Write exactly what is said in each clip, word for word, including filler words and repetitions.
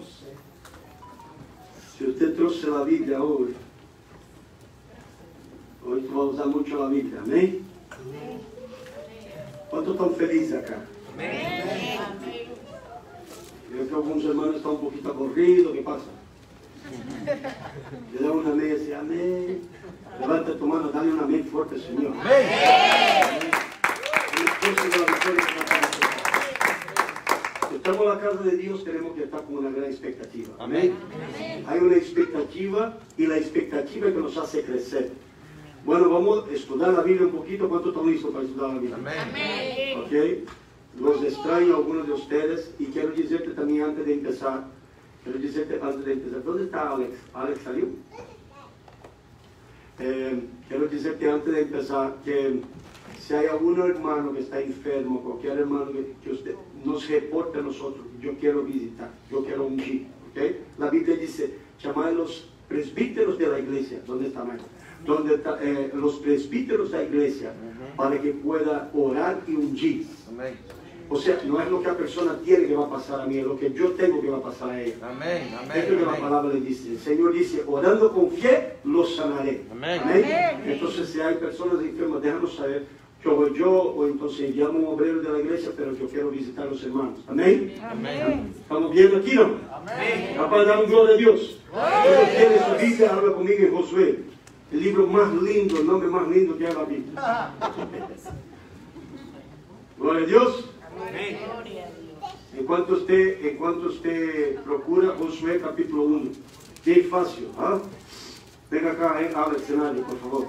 Si usted troce la Biblia hoy, hoy tú vas a usar mucho la Biblia, amén. ¿Cuántos están felices acá? Amén. Creo que algunos hermanos están un poquito aburridos, ¿qué pasa? Le da una amén y dice, amén. Levanta tu mano, dale una amén fuerte, Señor. Amén. Si estamos en la casa de Dios, tenemos que estar con una gran expectativa. Amén. Hay una expectativa y la expectativa que nos hace crecer. Bueno, vamos a estudiar la Biblia un poquito. ¿Cuántos están listos para estudiar la Biblia? Amén. Ok. Los extraño a algunos de ustedes y quiero decirte también antes de empezar, quiero decirte antes de empezar, ¿dónde está Alex? ¿Alex salió? Eh, quiero decirte antes de empezar que si hay algún hermano que está enfermo, cualquier hermano que, que usted nos reporte a nosotros, yo quiero visitar, yo quiero ungir, ¿ok? La Biblia dice, llamad a los presbíteros de la iglesia, ¿dónde está Michael? Donde está, eh, los presbíteros de la iglesia, uh-huh, para que pueda orar y ungir. Amén. O sea, no es lo que la persona tiene que va a pasar a mí, es lo que yo tengo que va a pasar a ella. Amén, amén. Esto es lo que la palabra le dice. El Señor dice, orando con fe, los sanaré. Amén. Amén. Amén. Entonces, si hay personas enfermas, déjanos saber que o yo, o entonces llamo a un obrero de la iglesia, pero yo quiero visitar a los hermanos. Amén. Amén. ¿Estamos viendo aquí, no? Amén. Capaz de dar gloria a Dios. Dios tiene su Biblia, habla conmigo en Josué. El libro más lindo, el nombre más lindo que hay en la Biblia. Gloria a Dios. Amén. En cuanto usted, en cuanto usted procura Josué capítulo uno. Qué fácil, ¿ah? Venga acá, eh, abre el escenario, por favor.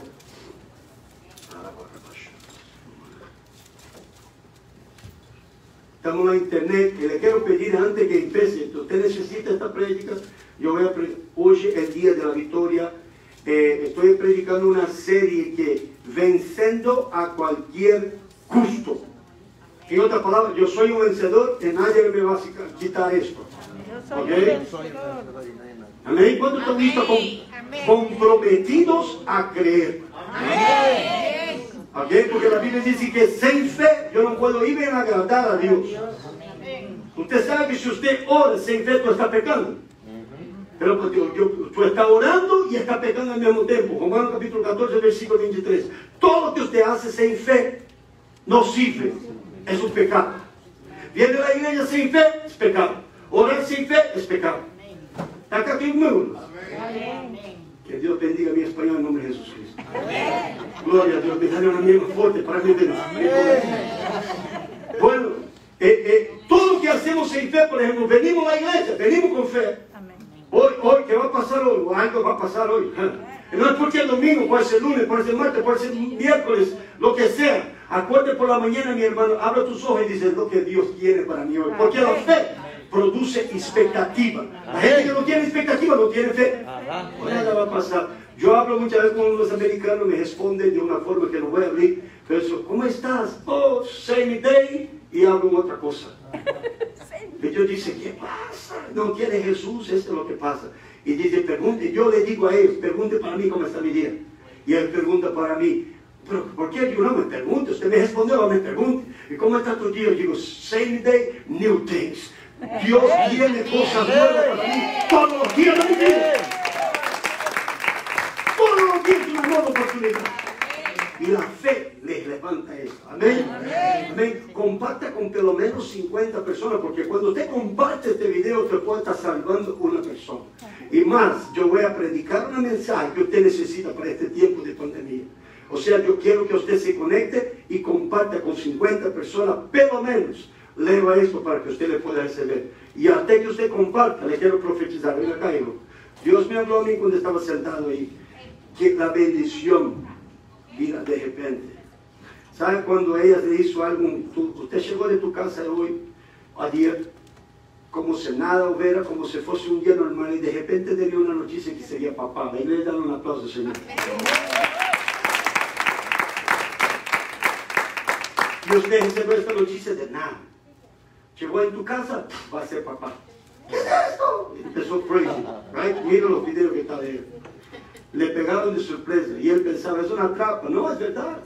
Estamos en la internet y le quiero pedir antes que empiece, usted necesita esta prédica. Yo voy a hoy es el día de la victoria. Eh, estoy predicando una serie que venciendo a cualquier costo. En otras palabras, yo soy un vencedor y nadie me va a quitar esto. ¿Okay? Amén. ¿Cuántos están listos? Con, comprometidos a creer. Amén. ¿Okay? Porque la Biblia dice que sin fe yo no puedo ir a agradar a Dios. Usted sabe que si usted ora sin fe, tú está pecando. Pero pues, yo, yo, tú estás orando y estás pecando al mismo tiempo. Romanos capítulo catorce, versículo veintitrés. Todo lo que usted hace sin fe no sirve. Es un pecado. Viene a la iglesia sin fe, es pecado. Orar sin fe, es pecado. ¿Está acá conmigo? Que Dios bendiga mi español en nombre de Jesucristo. Amén. Gloria a Dios. Me sale una misma fuerte para mí. Bueno, eh, eh, todo lo que hacemos sin fe, por ejemplo, venimos a la iglesia, venimos con fe. Hoy, hoy, ¿qué va a pasar hoy? O algo va a pasar hoy. No es porque es domingo, puede ser lunes, puede ser martes, puede ser miércoles, lo que sea. Acuérdate por la mañana, mi hermano, abre tus ojos y dice lo que Dios quiere para mí hoy. Porque la fe produce expectativa. La gente que no tiene expectativa no tiene fe. Nada va a pasar. Yo hablo muchas veces con los americanos, me responden de una forma que no voy a abrir. Pero eso, ¿cómo estás? Oh, same day. Y hablo en otra cosa. Ellos dicen, ¿qué pasa? No quiere Jesús, eso es lo que pasa. Y dice, pregunte, yo le digo a ellos, pregunte para mí cómo está mi día. Y él pregunta para mí, pero ¿por qué yo no me pregunto? Usted me respondió, no me pregunte. ¿Y cómo está tu día? Yo digo, same day, new things. Dios tiene cosas nuevas para mí todos los días de mi vida. Todos los días una nueva oportunidad. Y la fe les levanta esto. Amén. Amén. Amén. Comparta con pelo menos cincuenta personas, porque cuando usted comparte este video, te puede estar salvando una persona. Y más, yo voy a predicar un mensaje que usted necesita para este tiempo de pandemia. O sea, yo quiero que usted se conecte y comparta con cincuenta personas, pelo menos. Leo esto para que usted le pueda recibir. Y hasta que usted comparta, le quiero profetizar. Ven acá, hijo. Dios me habló a mí cuando estaba sentado ahí, que la bendición vino de repente. ¿Sabe cuando ella le hizo algo? Tú, usted llegó de tu casa hoy, ayer, como si nada hubiera, como si fuese un día normal, y de repente tenía una noticia que sería papá. Ahí le dan un aplauso, Señor. Y usted recibió esta noticia de nada. Llegó en tu casa, va a ser papá. ¿Qué es esto? Empezó crazy, right? Mira los videos que está de él. Le pegaron de sorpresa y él pensaba, es una trampa. No, es verdad.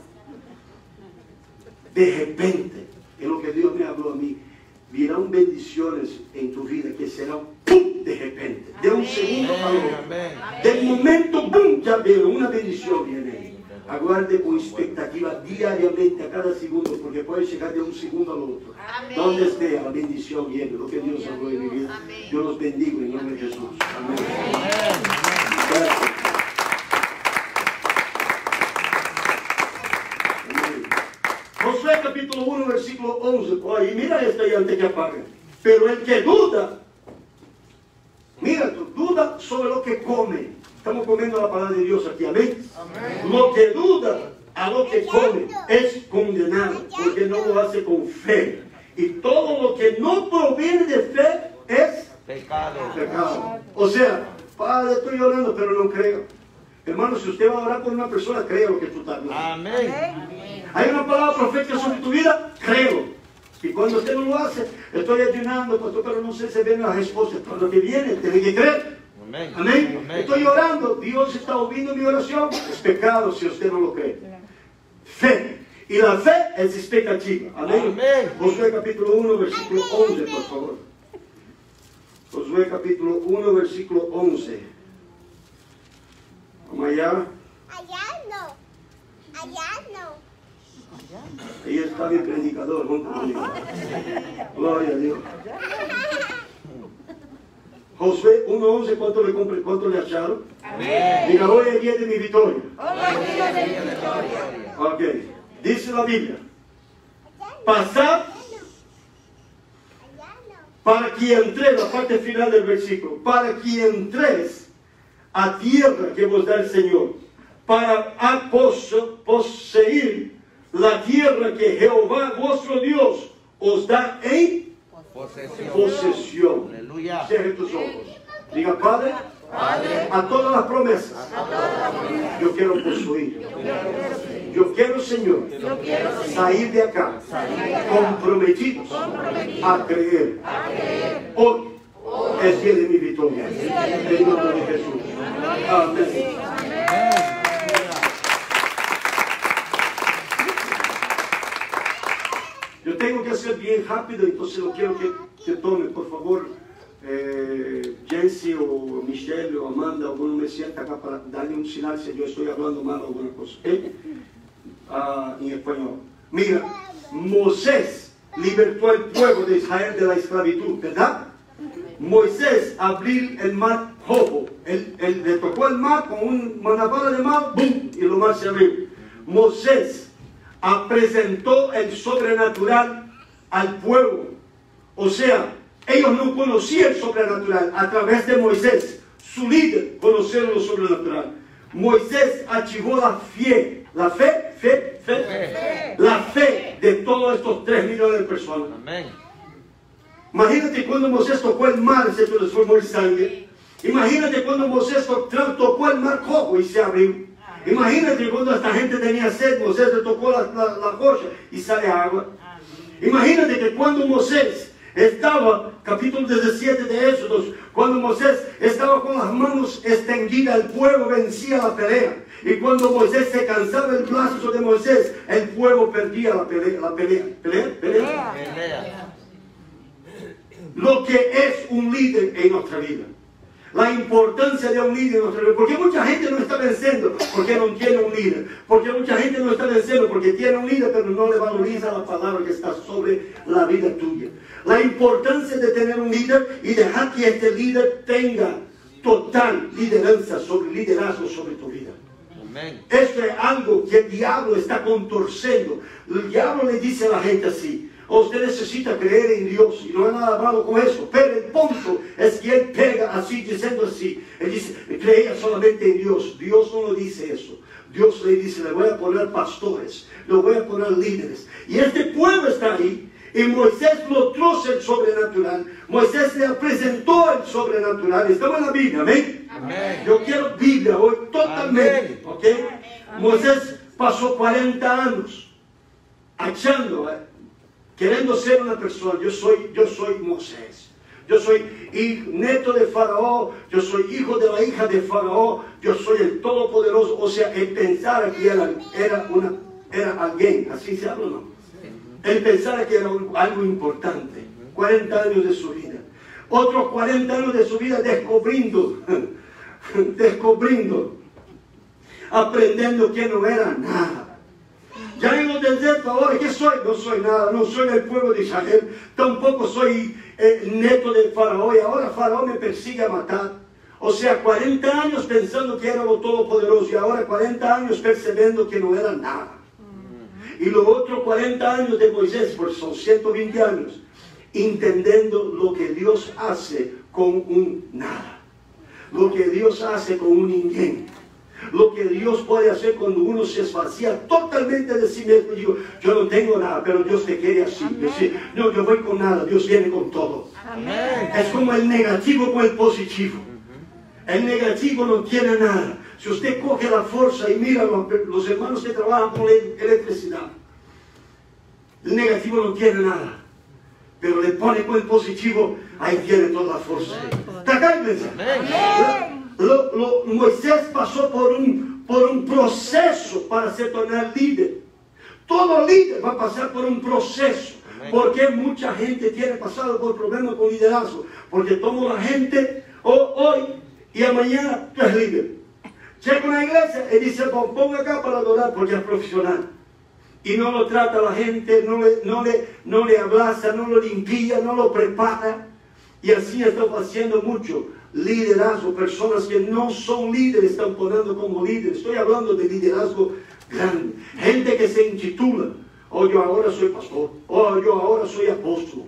De repente, en lo que Dios me habló a mí, virán bendiciones en tu vida que serán ¡pum! de repente, de un segundo a otro. Del momento, ¡boom!, ya veo, una bendición viene. Aguarde con expectativa diariamente, a cada segundo, porque puede llegar de un segundo al otro. Amén. Donde esté, la bendición viene, lo que Dios habló en mi vida. Amén. Yo los bendigo en nombre de Jesús. Amén. Amén. Amén. Josué capítulo uno, versículo once. Oye, mira esto ahí antes que apague. Pero el que duda, mira tú, duda sobre lo que come. Estamos comiendo la palabra de Dios aquí, amén. Amén. Lo que duda a lo que come es condenado, porque no lo hace con fe. Y todo lo que no proviene de fe es pecado. pecado. O sea, Padre, estoy orando, pero no creo. Hermano, si usted va a orar por una persona, crea lo que tú estás hablando. Amén. Hay una palabra profética sobre tu vida, creo. Y cuando usted no lo hace, estoy ayunando, pastor, pero no sé si ven las respuestas. Cuando que viene, tiene que creer. Amén. Amén. Amén. Estoy orando, Dios está oyendo mi oración. Es pecado si usted no lo cree. Fe. Y la fe es expectativa. Amén. Amén. Josué capítulo uno, versículo once, por favor. Josué capítulo uno, versículo once. Vamos allá. Allá no. Allá no. Ahí está mi predicador junto conmigo. Gloria a Dios. Josué uno once, ¿cuánto le compré? ¿Cuánto le acharon? Amén. Diga, hoy es día de mi victoria. Hoy es día de mi victoria. Ok. Dice la Biblia. Pasad para que entres, la parte final del versículo, para que entres a tierra que vos da el Señor, para a poseer la tierra que Jehová vuestro Dios os da en posesión. posesión. Aleluya. Cierre tus ojos. Diga, Padre, Padre, a todas las promesas, a todas las promesas yo quiero poseer. Yo quiero, Señor, yo quiero, Señor, salir de acá, salir de acá comprometidos, comprometidos a, creer. a creer. Hoy, Hoy es día de mi victoria. En el nombre de Jesús. Amén. Amén. Yo tengo que hacer bien rápido, entonces lo quiero que, que tome, por favor, eh, Jensi o Michelle o Amanda, alguno me sienta acá para darle un señal si yo estoy hablando mal o alguna cosa, ¿eh? Ah, en español. Mira, Moisés libertó al pueblo de Israel de la esclavitud, ¿verdad? Moisés abrió el mar rojo, él, él le tocó el mar con una bala de mar, ¡bum!, y lo mar se abrió. Moisés presentó el sobrenatural al pueblo. O sea, ellos no conocían el sobrenatural. A través de Moisés, su líder, conocieron lo sobrenatural. Moisés activó la fe, la fe, fe, fe, fe. la fe de todos estos tres millones de personas. Amén. Imagínate cuando Moisés tocó el mar, se transformó en sangre. Imagínate cuando Moisés tocó el mar rojo y se abrió. Imagínate cuando esta gente tenía sed, Moisés le tocó la, la, la rocha y sale agua. Imagínate que cuando Moisés estaba, capítulo diecisiete de Éxodos, cuando Moisés estaba con las manos extendidas, el pueblo vencía la pelea. Y cuando Moisés se cansaba el brazo de Moisés, el pueblo perdía la pelea. La pelea, pelea, pelea. pelea. Lo que es un líder en nuestra vida. La importancia de un líder en nuestra vida. Porque mucha gente no está venciendo porque no tiene un líder. Porque mucha gente no está venciendo porque tiene un líder, pero no le valoriza la palabra que está sobre la vida tuya. La importancia de tener un líder y dejar que este líder tenga total lideranza sobre liderazgo sobre tu vida. Amén. Esto es algo que el diablo está contorciendo. El diablo le dice a la gente así: usted necesita creer en Dios, y no hay nada malo con eso, pero el punto es que él pega así, diciendo así, él dice, creía solamente en Dios. Dios no lo dice eso. Dios le dice, le voy a poner pastores, le voy a poner líderes, y este pueblo está ahí, y Moisés lo trajo el sobrenatural. Moisés le presentó el sobrenatural. Estamos en la Biblia, amén. Amén. Yo quiero Biblia hoy totalmente, ¿ok? Moisés pasó cuarenta años achando, ¿eh? queriendo ser una persona. Yo soy, yo soy Moisés. Yo soy hijo, neto de Faraón. Yo soy hijo de la hija de Faraón. Yo soy el Todopoderoso. O sea, él pensaba que era, era, una, era alguien. Así se habla, ¿no? Él pensaba que era algo importante. cuarenta años de su vida. Otros cuarenta años de su vida descubriendo, descubriendo, aprendiendo que no era nada. Ya en los desiertos ahora, ¿qué soy? No soy nada, no soy del pueblo de Israel, tampoco soy eh, neto del faraón, y ahora faraón me persigue a matar. O sea, cuarenta años pensando que era lo todopoderoso, y ahora cuarenta años percibiendo que no era nada. Y los otros cuarenta años de Moisés, pues son ciento veinte años, entendiendo lo que Dios hace con un nada, lo que Dios hace con un ninguém, lo que Dios puede hacer cuando uno se esvacía totalmente de sí mismo. Digo, yo no tengo nada, pero Dios te quiere así. Dice, no, yo voy con nada, Dios viene con todo. Amén. Es como el negativo con el positivo. El negativo no tiene nada. Si usted coge la fuerza y mira los, los hermanos que trabajan con la electricidad, el negativo no tiene nada. Pero le pone con el positivo, ahí tiene toda la fuerza. ¿Está acá, iglesia? Lo, lo, Moisés pasó por un, por un proceso para se tornar líder. Todo líder va a pasar por un proceso. Porque mucha gente tiene pasado por problemas con liderazgo. Porque toma la gente oh, hoy y a mañana tú eres líder. Llega a una iglesia y dice, ponga acá para adorar porque es profesional. Y no lo trata la gente, no le, no le, no le abraza, no lo limpia, no lo prepara. Y así estamos haciendo mucho liderazgo. Personas que no son líderes están poniendo como líderes. Estoy hablando de liderazgo grande. Gente que se intitula, oh, yo ahora soy pastor, oh, yo ahora soy apóstol.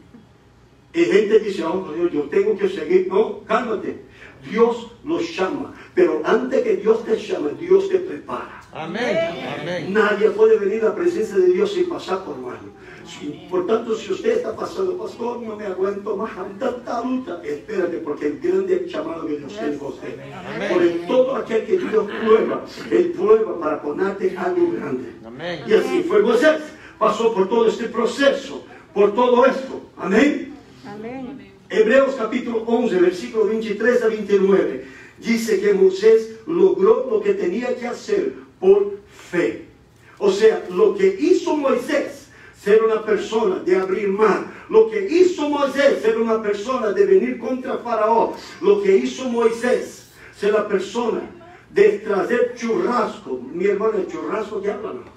Y gente dice, oh, Dios, yo tengo que seguir. No, cálmate. Dios los llama. Pero antes que Dios te llame, Dios te prepara. Amén. Amén. Nadie puede venir a la presencia de Dios sin pasar por mal. Por tanto, si usted está pasando, pastor, no me aguento más tanta lucha, espérate, porque el grande llamado que Dios tiene con usted. Por el todo aquel que Dios prueba, Él prueba para ponerte algo grande. Amén. Y así fue Moisés. Pasó por todo este proceso, por todo esto. Amén. Amén. Hebreos capítulo once, versículo veintitrés a veintinueve. Dice que Moisés logró lo que tenía que hacer por fe. O sea, lo que hizo Moisés, ser una persona de abrir mar. Lo que hizo Moisés, ser una persona de venir contra Faraón. Lo que hizo Moisés, ser la persona de traer churrasco. Mi hermano, el churrasco que habla, ¿no?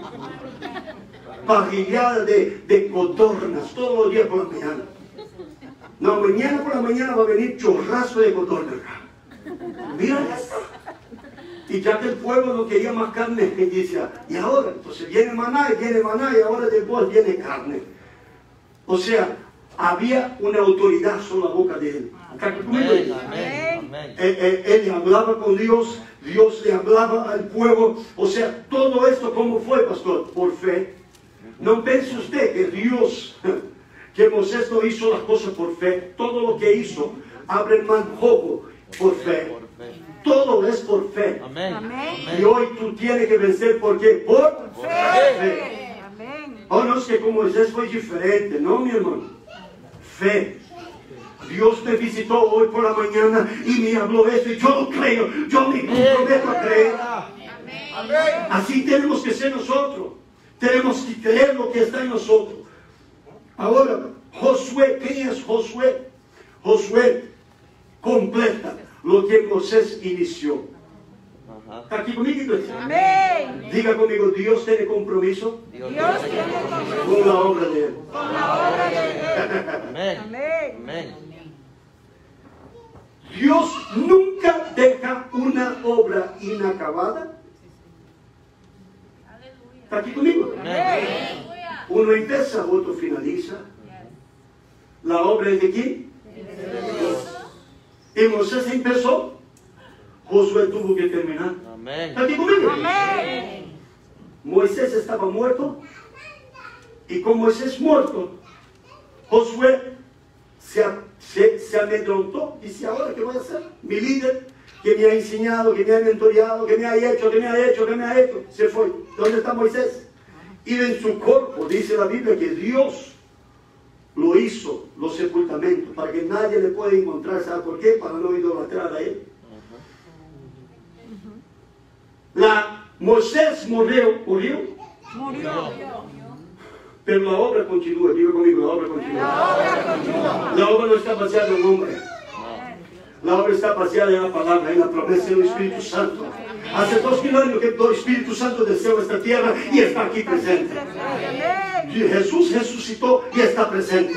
Parrillada de, de codornas todos los días por la mañana. No, mañana por la mañana va a venir churrasco de codornas. Mira esto. Y ya que el pueblo no quería más carne, él decía, y ahora, entonces viene maná, y viene maná, y ahora después viene carne. O sea, había una autoridad sobre la boca de él. Amén, amén, amén. Él, él, él hablaba con Dios, Dios le hablaba al pueblo. O sea, todo esto, ¿cómo fue, pastor? Por fe. No piense usted que Dios, que Moisés no hizo las cosas por fe. Todo lo que hizo, abre el manjogo por fe. Todo es por fe. Amén. Y hoy tú tienes que vencer, ¿por qué? Por fe. Fe. Amén. Oh, no, es que con Moisés fue diferente, ¿no, mi hermano? Fe. Dios me visitó hoy por la mañana y me habló esto y yo lo creo. Yo me comprometo a creer. Amén. Así tenemos que ser nosotros. Tenemos que creer lo que está en nosotros. Ahora, Josué, ¿quién es Josué? Josué completa lo que Moisés inició. Ajá. ¿Está aquí conmigo, iglesia? Amén. Diga conmigo, Dios tiene compromiso Dios Dios te tiene bendiga. con la obra de Él. Con la obra de Él. Amén. Amén. Amén. Dios nunca deja una obra inacabada. ¿Está aquí conmigo? Amén. Uno empieza, otro finaliza. ¿La obra es de quién? Dios. Y Moisés empezó, Josué tuvo que terminar. Amén. ¿Está aquí conmigo? Amén. Moisés estaba muerto, y con Moisés muerto, Josué se, se, se amedrontó. Dice, ¿ahora qué voy a hacer? Mi líder, que me ha enseñado, que me ha mentoreado, que me ha hecho, que me ha hecho, que me ha hecho, se fue. ¿Dónde está Moisés? Y en su cuerpo, dice la Biblia, que Dios lo hizo, los sepultamentos, para que nadie le pueda encontrar. ¿Sabe por qué? Para no idolatrar a él. La Moisés murió, murió, Murió. pero la obra continúa. Diga conmigo, la obra continúa. La obra La obra no está baseada en un hombre. La obra está baseada en la palabra, en la promesa del Espíritu Santo. Hace dos mil años que el Espíritu Santo descendió a esta tierra y está aquí presente. Y Jesús resucitó y está presente.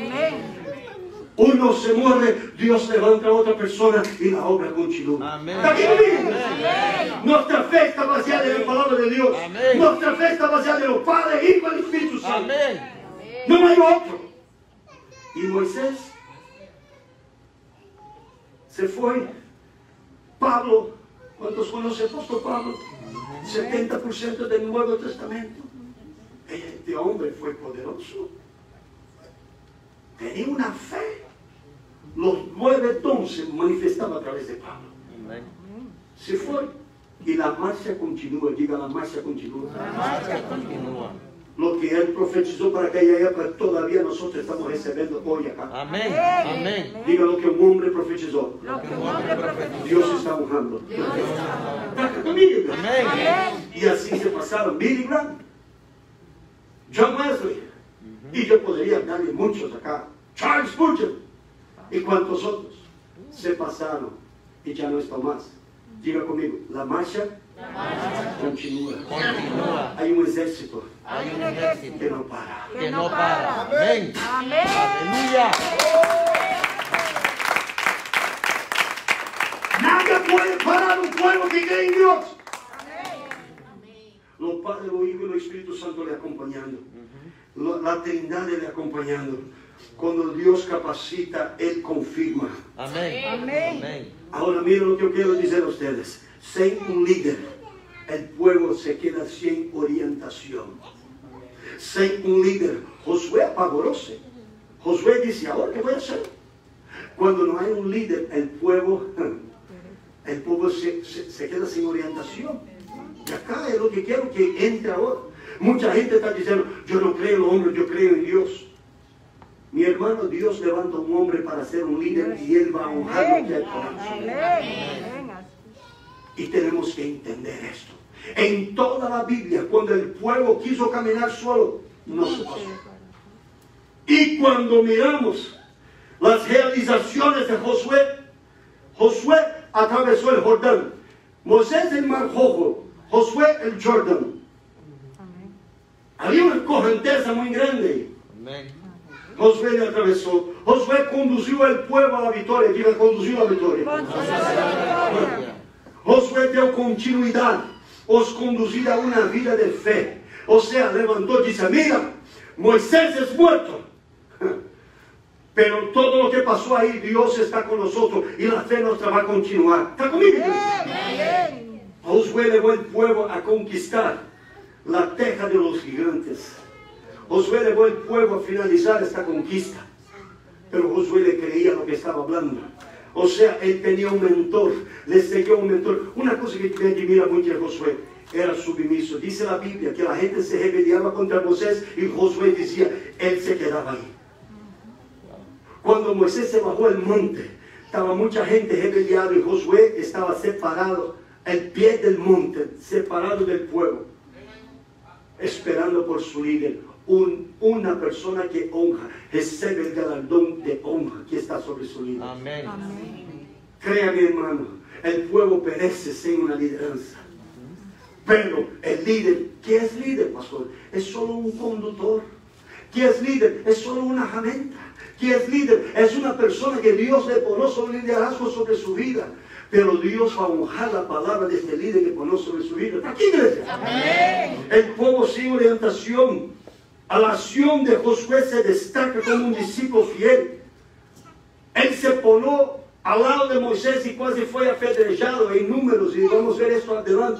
Uno se muere, Dios levanta a otra persona y la obra continúa. Amén. ¿Está aquí conmigo? Nuestra fe está baseada en la palabra de Dios. Amén. Nuestra fe está baseada en los Padre, Hijo y Espíritu Santo. Amén. No hay otro. Y Moisés se fue. Pablo, ¿cuántos conocen al apóstol Pablo? setenta por ciento del Nuevo Testamento. Este hombre fue poderoso. Tenía una fe. Los nueve dones se manifestaban a través de Pablo. Amén. Se fue. Y la marcha continúa. Diga, la marcha continúa. La marcha continúa. Lo que él profetizó para aquella época todavía nosotros estamos recibiendo hoy acá. Amén. Amén. Diga lo que un hombre profetizó. Lo que un hombre profetizó. Dios está honrando. ¿Está conmigo? Amén. Y así se pasaron Billy Graham, John Wesley, y yo podría darle muchos acá, Charles Spurgeon, y cuantos otros se pasaron y ya no están más. Diga conmigo, la marcha, La marcha continúa. continúa. Hay un ejército Hay un ejército que no para. que no para. Amén. Amén. Aleluya. Nada puede parar un pueblo que cree en Dios. Los Padres, los Hijos y el Espíritu Santo le acompañando. La, la Trinidad le acompañando. Cuando Dios capacita, Él confirma. Amén. Amén. Amén. Ahora miren lo que yo quiero decir a ustedes. Sin un líder, el pueblo se queda sin orientación. Sin un líder, Josué apagoróse. Josué dice, ¿ahora qué voy a hacer? Cuando no hay un líder, el pueblo, el pueblo se, se, se queda sin orientación. Y acá es lo que quiero que entre ahora. Mucha gente está diciendo, yo no creo en los hombres, yo creo en Dios. Mi hermano, Dios levanta a un hombre para ser un líder y Él va a honrar lo que Él conoce. Amén. Y tenemos que entender esto. En toda la Biblia, cuando el pueblo quiso caminar solo, no se pasó. Y cuando miramos las realizaciones de Josué, Josué atravesó el Jordán, Moisés el Mar Rojo, Josué el Jordán. Había una corrienteza muy grande. Amén. Josué le atravesó. Josué condució al pueblo a la victoria. Diga, condució a la victoria. Josué dio continuidad, os conducir a una vida de fe. O sea, levantó y dice, mira, Moisés es muerto. Pero todo lo que pasó ahí, Dios está con nosotros y la fe nuestra va a continuar. ¿Está conmigo? Josué llevó al pueblo a conquistar la tierra de los gigantes. Josué llevó al pueblo a finalizar esta conquista. Pero Josué le creía lo que estaba hablando. O sea, él tenía un mentor, le siguió un mentor. Una cosa que me admira mucho de Josué, era sumiso. Dice la Biblia que la gente se rebelaba contra Moisés y Josué decía, él se quedaba ahí. Cuando Moisés se bajó al monte, estaba mucha gente rebeliada y Josué estaba separado, al pie del monte, separado del pueblo, esperando por su líder. Un, una persona que honra, recibe el galardón de honra que está sobre su líder. Amén. Créame, hermano, el pueblo perece sin una lideranza. Pero el líder, ¿qué es líder, pastor? Es solo un conductor. ¿Qué es líder? Es solo una herramienta. ¿Qué es líder? Es una persona que Dios le pone sobre liderazgo sobre su vida. Pero Dios va a honrar la palabra de este líder que pone sobre su vida. ¿Está aquí, iglesia? Amén. El pueblo sin orientación. A la acción de Josué se destaca como un discípulo fiel. Él se pone al lado de Moisés y casi fue apedrejado en números. Y vamos a ver esto adelante.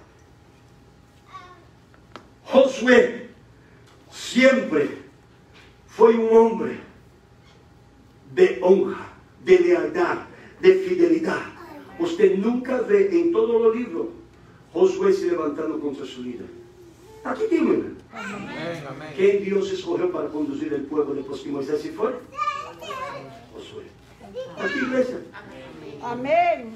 Josué siempre fue un hombre de honra, de lealtad, de fidelidad. Usted nunca ve en todos los libros Josué se levantando contra su líder. Aquí tienen. ¿Quién Dios escogió para conducir el pueblo después que Moisés se fue? Josué. Aquí, iglesia. Amén.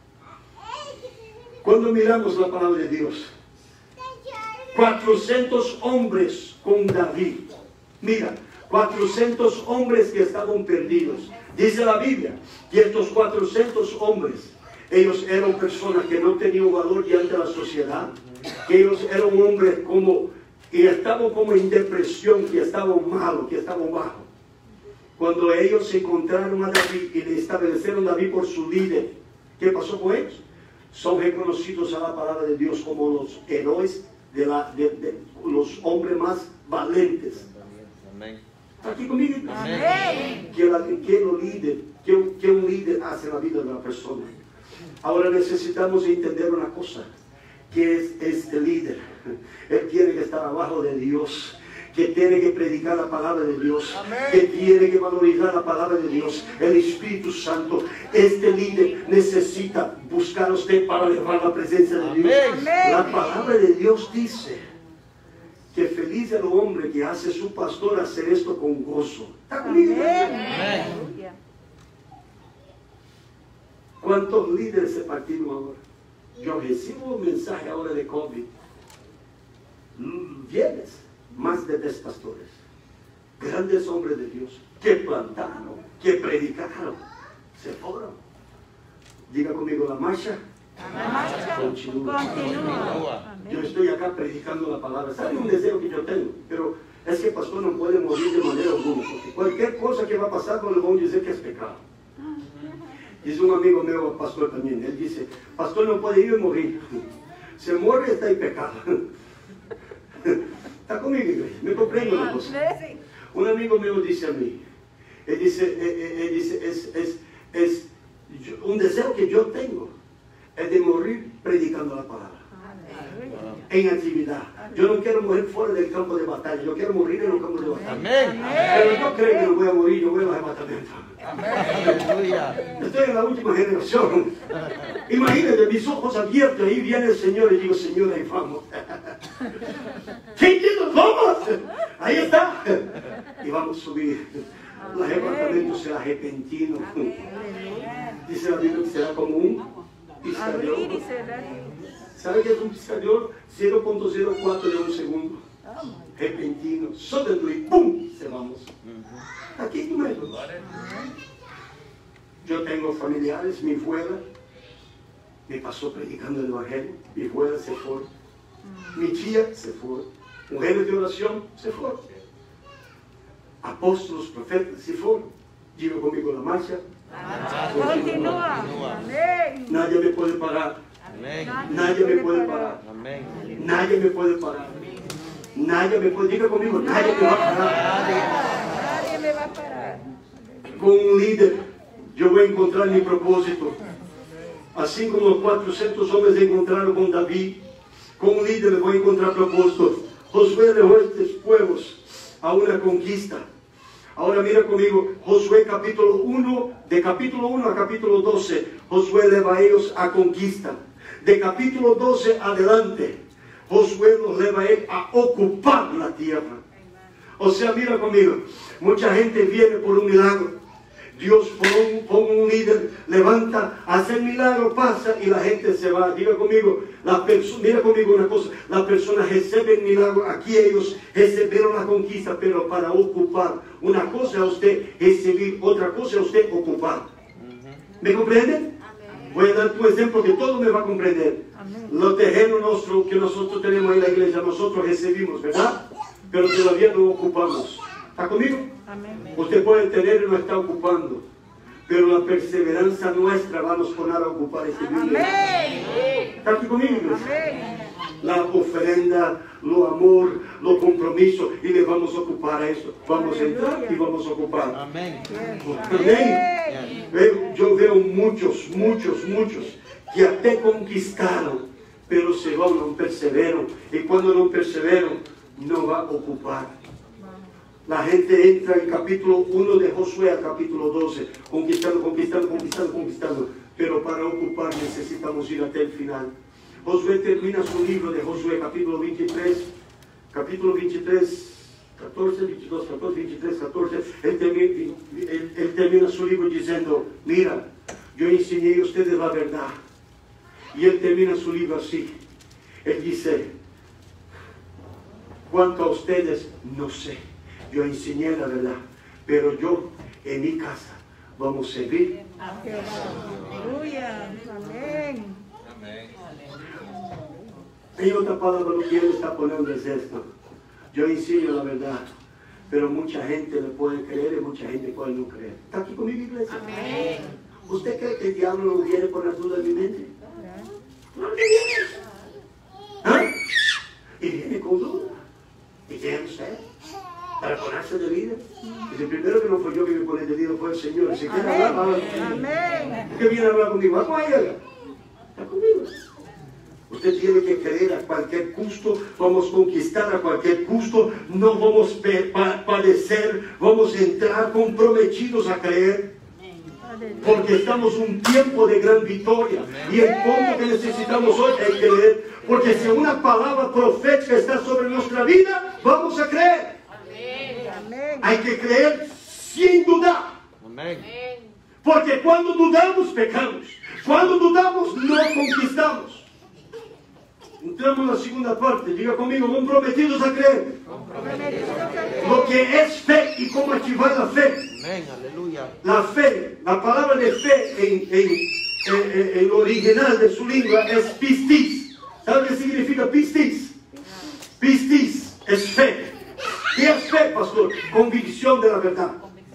Cuando miramos la palabra de Dios, cuatrocientos hombres con David. Mira, cuatrocientos hombres que estaban perdidos. Dice la Biblia que estos cuatrocientos hombres, ellos eran personas que no tenían valor diante de la sociedad, que ellos eran hombres como, que estaban como en depresión, que estaban malos, que estaban bajos. Cuando ellos encontraron a David y le establecieron a David por su líder, ¿qué pasó con ellos? Son reconocidos a la palabra de Dios como los héroes, de, la, de, de los hombres más valientes. Amén. ¿Está aquí conmigo? Amén. Que, la, que, lo líder, que, que un líder hace en la vida de la persona. Ahora necesitamos entender una cosa, que es este líder. Él tiene que estar abajo de Dios, que tiene que predicar la palabra de Dios, Amén. que tiene que valorizar la palabra de Dios, el Espíritu Santo. Este líder necesita buscar a usted para elevar la presencia de Dios. Amén. La palabra de Dios dice que feliz el hombre que hace su pastor hacer esto con gozo. ¿Está conmigo? Amén. ¿Cuántos líderes se partieron ahora? Yo recibo un mensaje ahora de COVID. Viernes, más de diez pastores, grandes hombres de Dios, que plantaron, que predicaron, se fueron. Diga conmigo, la marcha La marcha continúa. continúa. Yo Amén. estoy acá predicando la palabra. ¿Sabe un deseo que yo tengo? Pero es que el pastor no puede morir de manera alguna, porque cualquier cosa que va a pasar no le van a decir que es pecado. Dice un amigo mío, pastor también, él dice, pastor no puede ir y morir. Se muere está en pecado. Está conmigo, iglesia, me comprendo la cosa. Amén. Un amigo mío dice a mí, él dice, él, él- él dice es, es, es yo- un deseo que yo tengo, es de morir predicando la palabra, en actividad. Yo no quiero morir fuera del campo de batalla, yo quiero morir en los campos de batalla. Amén. Pero yo creo que no voy a morir, yo voy a los arrebatamientos. Aleluya. Estoy en la última generación. Imagínate, mis ojos abiertos, ahí viene el Señor y digo, Señor, ahí vamos. ¿Qué entiendes? ¡Vamos! Ahí está. Y vamos a subir. El arrebatamiento será repentino. Dice la Biblia que será como un piscador. Abrir y cerrar. ¿Sabe qué es un piscador? cero punto cero cuatro de un segundo. Repentino. Sótelo y ¡pum! Se vamos. Aquí tú mismo. Yo tengo familiares, mi abuela me pasó predicando el evangelio, mi abuela se fue, mi tía se fue, mujeres de oración se fueron, apóstolos, profetas se fueron. Digo conmigo la marcha. Continúa. Amén. Nadie me puede parar, Amén. nadie me puede parar, Amén. nadie me puede parar, nadie me puede, diga conmigo, nadie me va a parar. Nadie me va a parar. Con un líder yo voy a encontrar mi propósito. Así como los cuatrocientos hombres encontraron con David, con un líder voy a encontrar propósito. Josué dejó estos pueblos a una conquista. Ahora mira conmigo, Josué capítulo uno, de capítulo uno a capítulo doce, Josué lleva a ellos a conquista. De capítulo doce adelante, Josué los lleva a él a ocupar la tierra. O sea, mira conmigo, mucha gente viene por un milagro. Dios pone un, pone un líder, levanta, hace el milagro, pasa y la gente se va. Diga conmigo, la perso- mira conmigo una cosa, las personas reciben el milagro, aquí ellos recibieron la conquista, pero para ocupar. Una cosa es usted recibir, otra cosa es usted ocupar. ¿Me comprende? Voy a dar tu ejemplo que todo me va a comprender. Amén. Los terrenos nuestros que nosotros tenemos en la iglesia, nosotros recibimos, ¿verdad? Pero todavía no ocupamos. ¿Está conmigo? Amén. Usted puede tener y no está ocupando, pero la perseverancia nuestra va a nos poner a ocupar este bien. Amén. ¿Está aquí conmigo, iglesia? Amén. La ofrenda, lo amor, lo compromiso, y le vamos a ocupar a eso. Vamos a entrar y vamos a ocupar. Amén. Amén. Veo- Yo veo muchos, muchos, muchos que até conquistaron, pero se van, no perseveran. Y cuando no perseveran, no va a ocupar. La gente entra en capítulo uno de Josué al capítulo doce, conquistando, conquistando, conquistando, conquistando. Pero para ocupar necesitamos ir hasta el final. Josué termina su libro de Josué, capítulo veintitrés, capítulo veintitrés, catorce, veintidós, catorce, veintitrés, catorce. Él, termi- él- él termina su libro diciendo, mira, yo enseñé a ustedes la verdad. Y él termina su libro así. Él dice, cuanto a ustedes, no sé. yo enseñé la verdad, pero yo en mi casa vamos a servir. Aleluya. Amén. En otra palabra, lo que él está poniendo es esto. Yo enseño la verdad, pero mucha gente le puede creer y mucha gente puede no creer. ¿Está aquí conmigo, iglesia? Amén. ¿Usted cree que el diablo no viene por la duda en mi mente? ¿No le viene? ¿Ah? Y viene con duda. ¿Y qué es usted? Para ponerse de líder. Y el primero que no fue yo que me pone de líder fue el Señor. Si quiere hablar, habla conmigo. Amén. ¿Por qué viene a hablar conmigo? Vamos a ella. Está conmigo. Usted tiene que creer a cualquier costo, vamos a conquistar a cualquier costo, no vamos a padecer, vamos a entrar comprometidos a creer, porque estamos en un tiempo de gran victoria. Y el punto que necesitamos hoy es creer, porque si una palabra profética está sobre nuestra vida, vamos a creer. Amén. Hay que creer sin dudar. Amén. Porque cuando dudamos, pecamos. Cuando dudamos, no conquistamos. Entramos en la segunda parte. Diga conmigo, comprometidos a creer. Lo que es fe y cómo activar la fe. Amén. Aleluya. La fe, la palabra de fe en, en, en, en el original de su lengua es pistis. ¿Sabe qué significa pistis? Pistis es fe. ¿Qué es fe, pastor? Convicción de la verdad.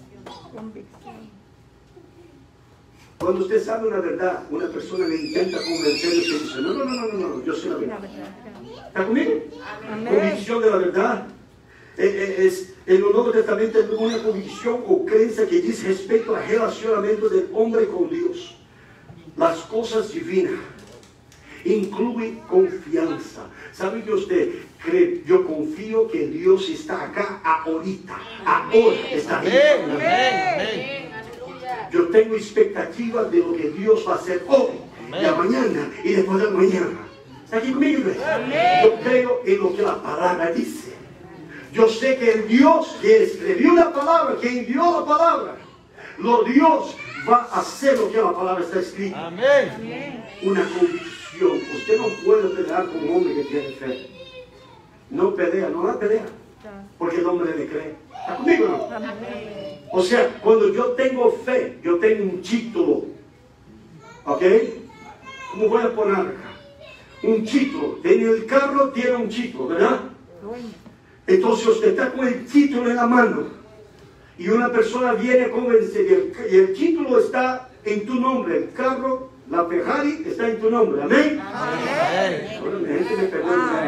Cuando usted sabe una verdad, una persona le intenta convencer y usted dice, no, no, no, no, no, no, yo sé la verdad. ¿Está conmigo? Amén. Convicción de la verdad. Es, es, en el Nuevo Testamento es una convicción o creencia que dice respecto al relacionamiento del hombre con Dios. Las cosas divinas. Incluye confianza. ¿Sabe que usted cree? Yo confío que Dios está acá ahorita. Ahora está aquí. Amén. Amén. Amén. Yo tengo expectativa de lo que Dios va a hacer hoy, Amén. y mañana y después de mañana. ¿Está aquí conmigo, iglesia? Yo creo en lo que la palabra dice. Yo sé que el Dios que escribió la palabra, que envió la palabra, lo Dios va a hacer lo que la palabra está escrita. Amén. Una convicción. Usted no puede pelear con un hombre que tiene fe. No pelea, no la pelea, porque el hombre le cree. ¿Está conmigo, no? Amén. O sea, cuando yo tengo fe, yo tengo un título. ¿Ok? ¿Cómo voy a poner acá? Un título. En el carro tiene un título, ¿verdad? Entonces usted está con el título en la mano. Y una persona viene a convencer. Y el, y el título está en tu nombre. El carro, la Ferrari, está en tu nombre. ¿Amén? Amén. Ahora la gente me pregunta.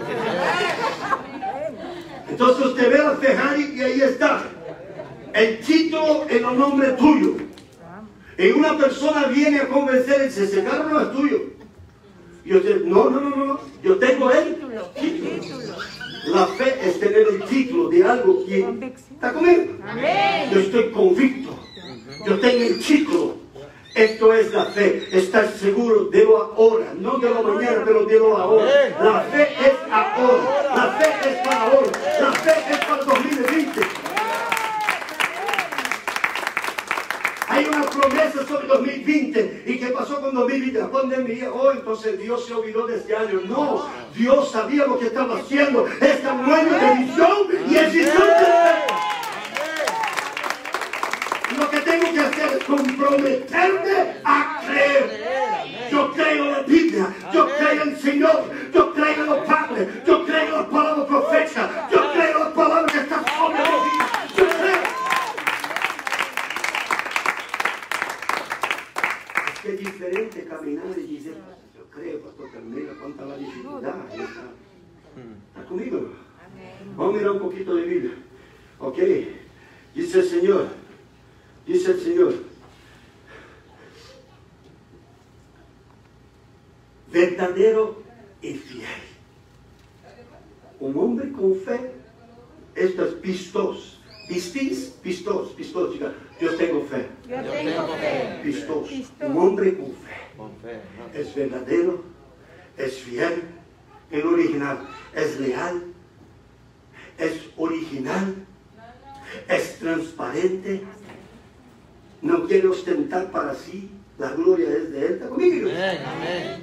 Entonces usted ve la Ferrari y ahí está. El título en el nombre tuyo. Y una persona viene a convencer y dice, ese carro no es tuyo. Y usted, no, no, no, no, yo tengo el título. La fe es tener el título de algo que... ¿Está conmigo? Amén. Yo estoy convicto. Yo tengo el título. Esto es la fe. Estar seguro de lo ahora. No de lo mañana, pero de lo ahora. La fe es ahora. La fe es para ahora. La fe es para el dos mil veinte. Hay una promesa sobre dos mil veinte. ¿Y qué pasó con dos mil veinte? La pandemia. Oh, entonces Dios se olvidó de este año. No, Dios sabía lo que estaba haciendo. Esta nueva bendición y es visión de fe. Lo que tengo que hacer es comprometerme a creer. Yo creo en la Biblia. Yo creo en el Señor. Yo creo en los padres. Yo creo en la palabra profética. Yo creo en la palabra que está sobre mi vida. Yo creo. Es diferente caminar y decir, yo creo, pastor, pero mira cuánta la dificultad. ¿Está conmigo? Vamos a mirar un poquito de Biblia. Ok. Dice el Señor. Dice el Señor. Verdadero y fiel. Un hombre con fe. Esto es pistos. Pistis, pistos, pistos. Diga, yo tengo fe. Yo tengo fe. Pistos. Pistos. Un hombre con fe. Con fe, ¿no? Es verdadero, es fiel, el original, es leal, es original, es transparente, no quiere ostentar para sí, la gloria es de él. ¿Está conmigo? Amén, amén.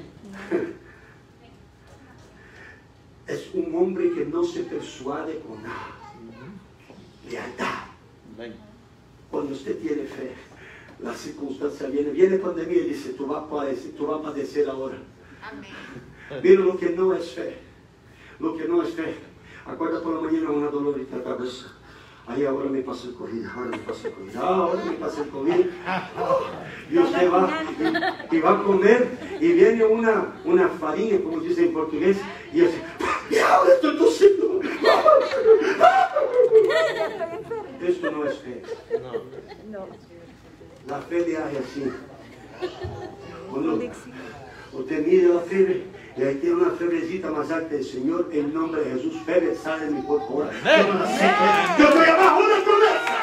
Es un hombre que no se persuade con nada. lealtad. Amén. Cuando usted tiene fe, la circunstancia viene, viene pandemia y dice, tú vas a padecer, tú vas a padecer ahora. Amén. Mira lo que no es fe, lo que no es fe. Acuerda por la mañana una dolorita de cabeza. Ahí ahora me pasa el COVID, ahora me pasa el COVID, ahora me pasa el COVID. Y usted va y, y va a comer y viene una, una farina, como dice en portugués, y dice, y ahora estoy tosiendo. Esto no es fe. No. La fe le hace así. Cuando usted mide la fiebre y ahí tiene una febrecita más alta del Señor, en nombre de Jesús, fiebre sale de mi cuerpo ahora. Yo no la sé. Yo estoy abajo una promesa.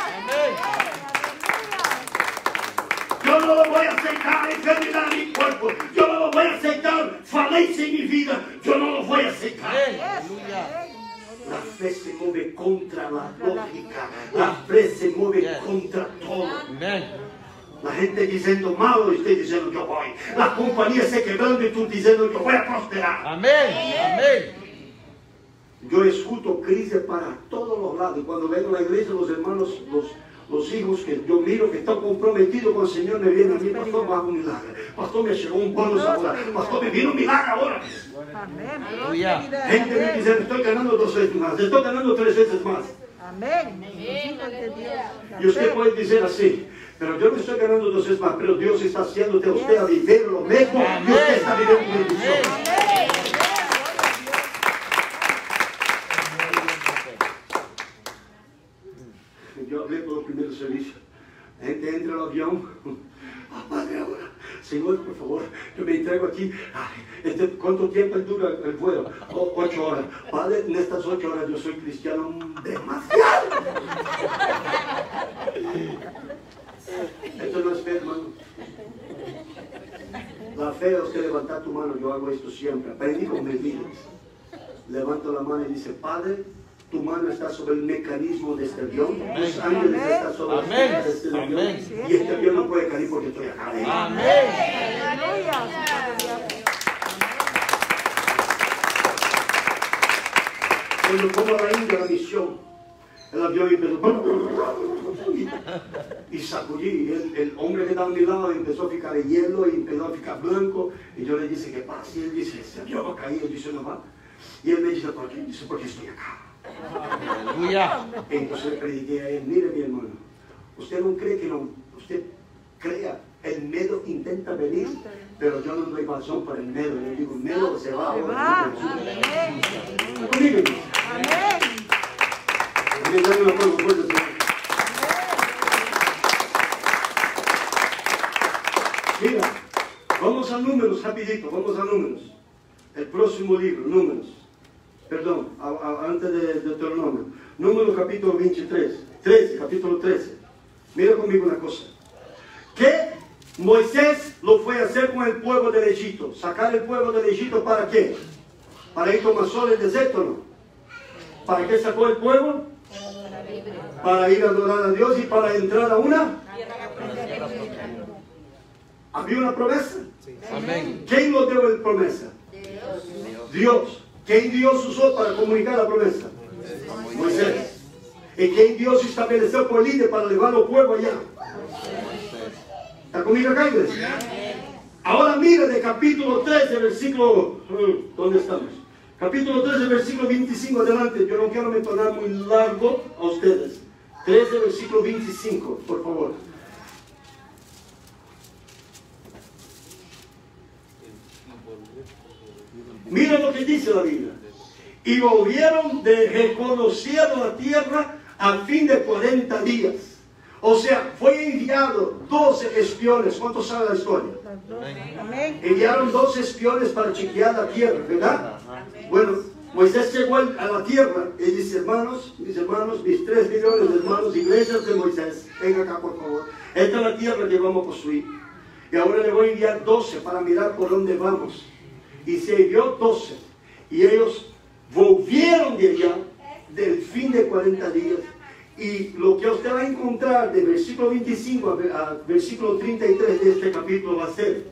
Yo no lo voy a aceptar enfermedad en mi cuerpo. Yo no lo voy a aceptar falencia en mi vida. Yo no lo voy a aceptar. Aleluya. La fe se mueve contra la lógica. La fe se mueve contra todo. Amén. La gente diciendo malo y usted diciendo yo voy. La compañía se quebrando y tú diciendo yo voy a prosperar. Amén. Amén. Yo escucho crisis para todos los lados. Y cuando vengo a la iglesia, los hermanos, los, los hijos que yo miro que están comprometidos con el Señor me vienen a mí, pastor, me hago un milagro. Pastor, me llegó un bonus ahora. Pastor, me vino un milagro ahora. Amén. Aleluya. Gente me dice, estoy ganando dos veces más, estoy ganando tres veces más. Amén. Y usted puede decir así, pero yo no estoy ganando dos veces más, pero Dios está haciéndote a usted a vivir lo mismo y usted está viviendo una bendición. Yo hablé por el primer servicio. La gente entra al avión. Ah, padre, ahora, Señor, por favor, yo me entrego aquí. Ay, este, ¿cuánto tiempo dura el vuelo? Oh, ocho horas. Padre, en estas ocho horas yo soy cristiano demasiado. Esto no es fe, hermano. La fe es que levantar tu mano. Yo hago esto siempre. Aprendí con mis líderes. Levanto la mano y dice, Padre, tu mano está sobre el mecanismo de este avión. Tus ángeles están sobre el Amén. de este avión. Amén. Y este avión no puede caer porque estoy acá. Amén. Cuando como a la India la misión, el avión empezó y sacudí. Y el, el hombre que estaba a mi lado empezó a ficar de hielo y empezó a ficar blanco. Y yo le dije, ¿qué pasa? Y él dice, ese avión va a caer. Yo dice, no va. Y él me dice, ¿por qué? Dice, porque estoy acá. Aleluya. Entonces le prediqué a él, mire mi hermano, usted no cree que no, usted crea, el miedo intenta venir, pero yo no doy razón para el miedo. Yo digo, el miedo se va ahora. ¿Está conmigo? Amén. Amén. Dame una mano fuerte, Señor. Mira, vamos a números rapidito, vamos a números. El próximo libro, números. Perdón, a, a, antes de Deuteronomio. Número capítulo veintitrés. trece, capítulo trece. Mira conmigo una cosa. ¿Qué Moisés lo fue a hacer con el pueblo del Egipto? ¿Sacar el pueblo del Egipto para qué? ¿Para ir tomar sol en el desierto, no? ¿Para qué sacó el pueblo? Para ir a adorar a Dios y para entrar a una. ¿Había una promesa? Amén. ¿Quién lo dio la promesa? Dios. ¿Quién Dios usó para comunicar la promesa? Moisés. ¿Y quién Dios estableció por líder para llevar al pueblo allá? ¿Está conmigo acá, iglesia? Ahora mira de capítulo trece, versículo... ¿Dónde estamos? Capítulo trece, versículo veinticinco, adelante. Yo no quiero me tornar muy largo a ustedes. trece, versículo veinticinco, por favor. Mira lo que dice la Biblia. Y volvieron de reconociendo la tierra al fin de cuarenta días. O sea, fue enviado doce espiones. ¿Cuántos saben la historia? Amén. Enviaron doce espiones para chequear la tierra, ¿verdad? Bueno, Moisés llegó a la tierra y dice, hermanos, mis hermanos, mis tres millones de hermanos, iglesias de Moisés, venga acá por favor. Esta es la tierra que vamos a construir. Y ahora le voy a enviar doce para mirar por dónde vamos. Y se envió doce. Y ellos volvieron de allá del fin de cuarenta días. Y lo que usted va a encontrar de versículo veinticinco a versículo treinta y tres de este capítulo va a ser: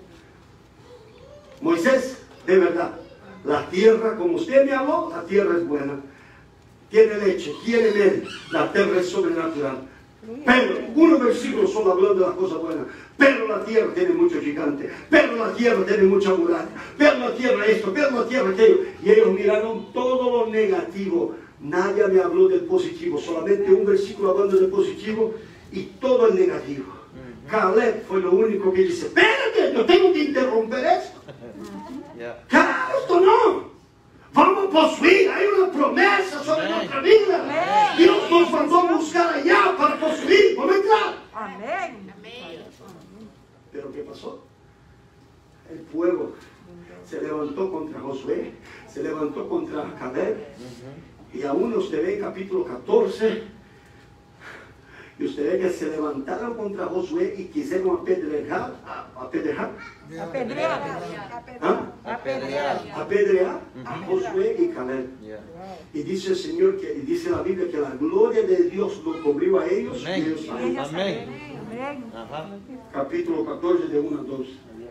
Moisés, de verdad, la tierra, como usted me habló, la tierra es buena. tiene leche, tiene miel, la tierra es sobrenatural. Pero, unos versículos son hablando de las cosas buenas. Pero la tierra tiene muchos gigantes. Pero la tierra tiene mucha muralla. Pero la tierra esto, pero la tierra aquello. Y ellos miraron todo lo negativo. Nadie me habló del positivo. Solamente un versículo hablando del positivo y todo el negativo. Uh-huh. Caleb fue lo único que dice, espérate, yo tengo que interromper esto. Yeah. Claro, esto no. Vamos a poseer, hay una promesa sobre Amén. Nuestra vida. Amén. Dios nos mandó a buscar allá para poseer, vamos a entrar. Amén. Pero ¿qué pasó? El pueblo se levantó contra Josué, se levantó contra Caleb. Uh-huh. Y aún usted ve en capítulo catorce, y usted ve que se levantaron contra Josué y quisieron apedrear, apedrear, apedrear, ¿Ah? apedrear, apedrear a Josué y Caleb. Y dice el Señor, que y dice la Biblia que la gloria de Dios lo cubrió a ellos. Amén. Y ellos Amén. Amén. Amén. Capítulo catorce de uno a dos.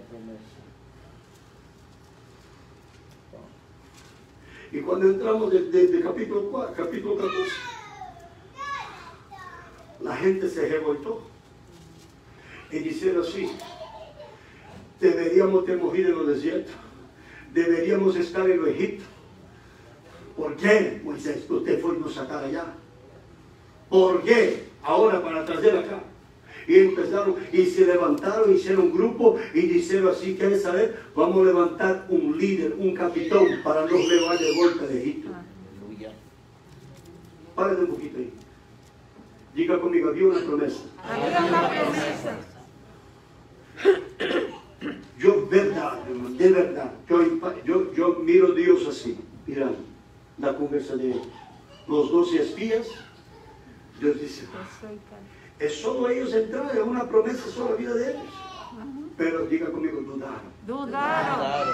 Y cuando entramos de, de, de capítulo, cuatro, capítulo catorce, la gente se revoltó y dijeron así, deberíamos de morir en los desiertos, deberíamos estar en Egipto. ¿Por qué, Moisés, usted fue a nos sacar allá? ¿Por qué ahora para traer acá? Y empezaron, y se levantaron, hicieron un grupo y dijeron así, ¿quieres saber? Vamos a levantar un líder, un capitán para no llevar de vuelta de Egipto. Párate un poquito ahí. Diga conmigo, había una promesa. Había una promesa. Yo, verdad, de verdad, yo, yo, yo miro a Dios así, mirando la conversa de los doce espías. Dios dice, es solo ellos entraron en una promesa sobre la vida de ellos. Pero diga conmigo, dudaron. Dudaron.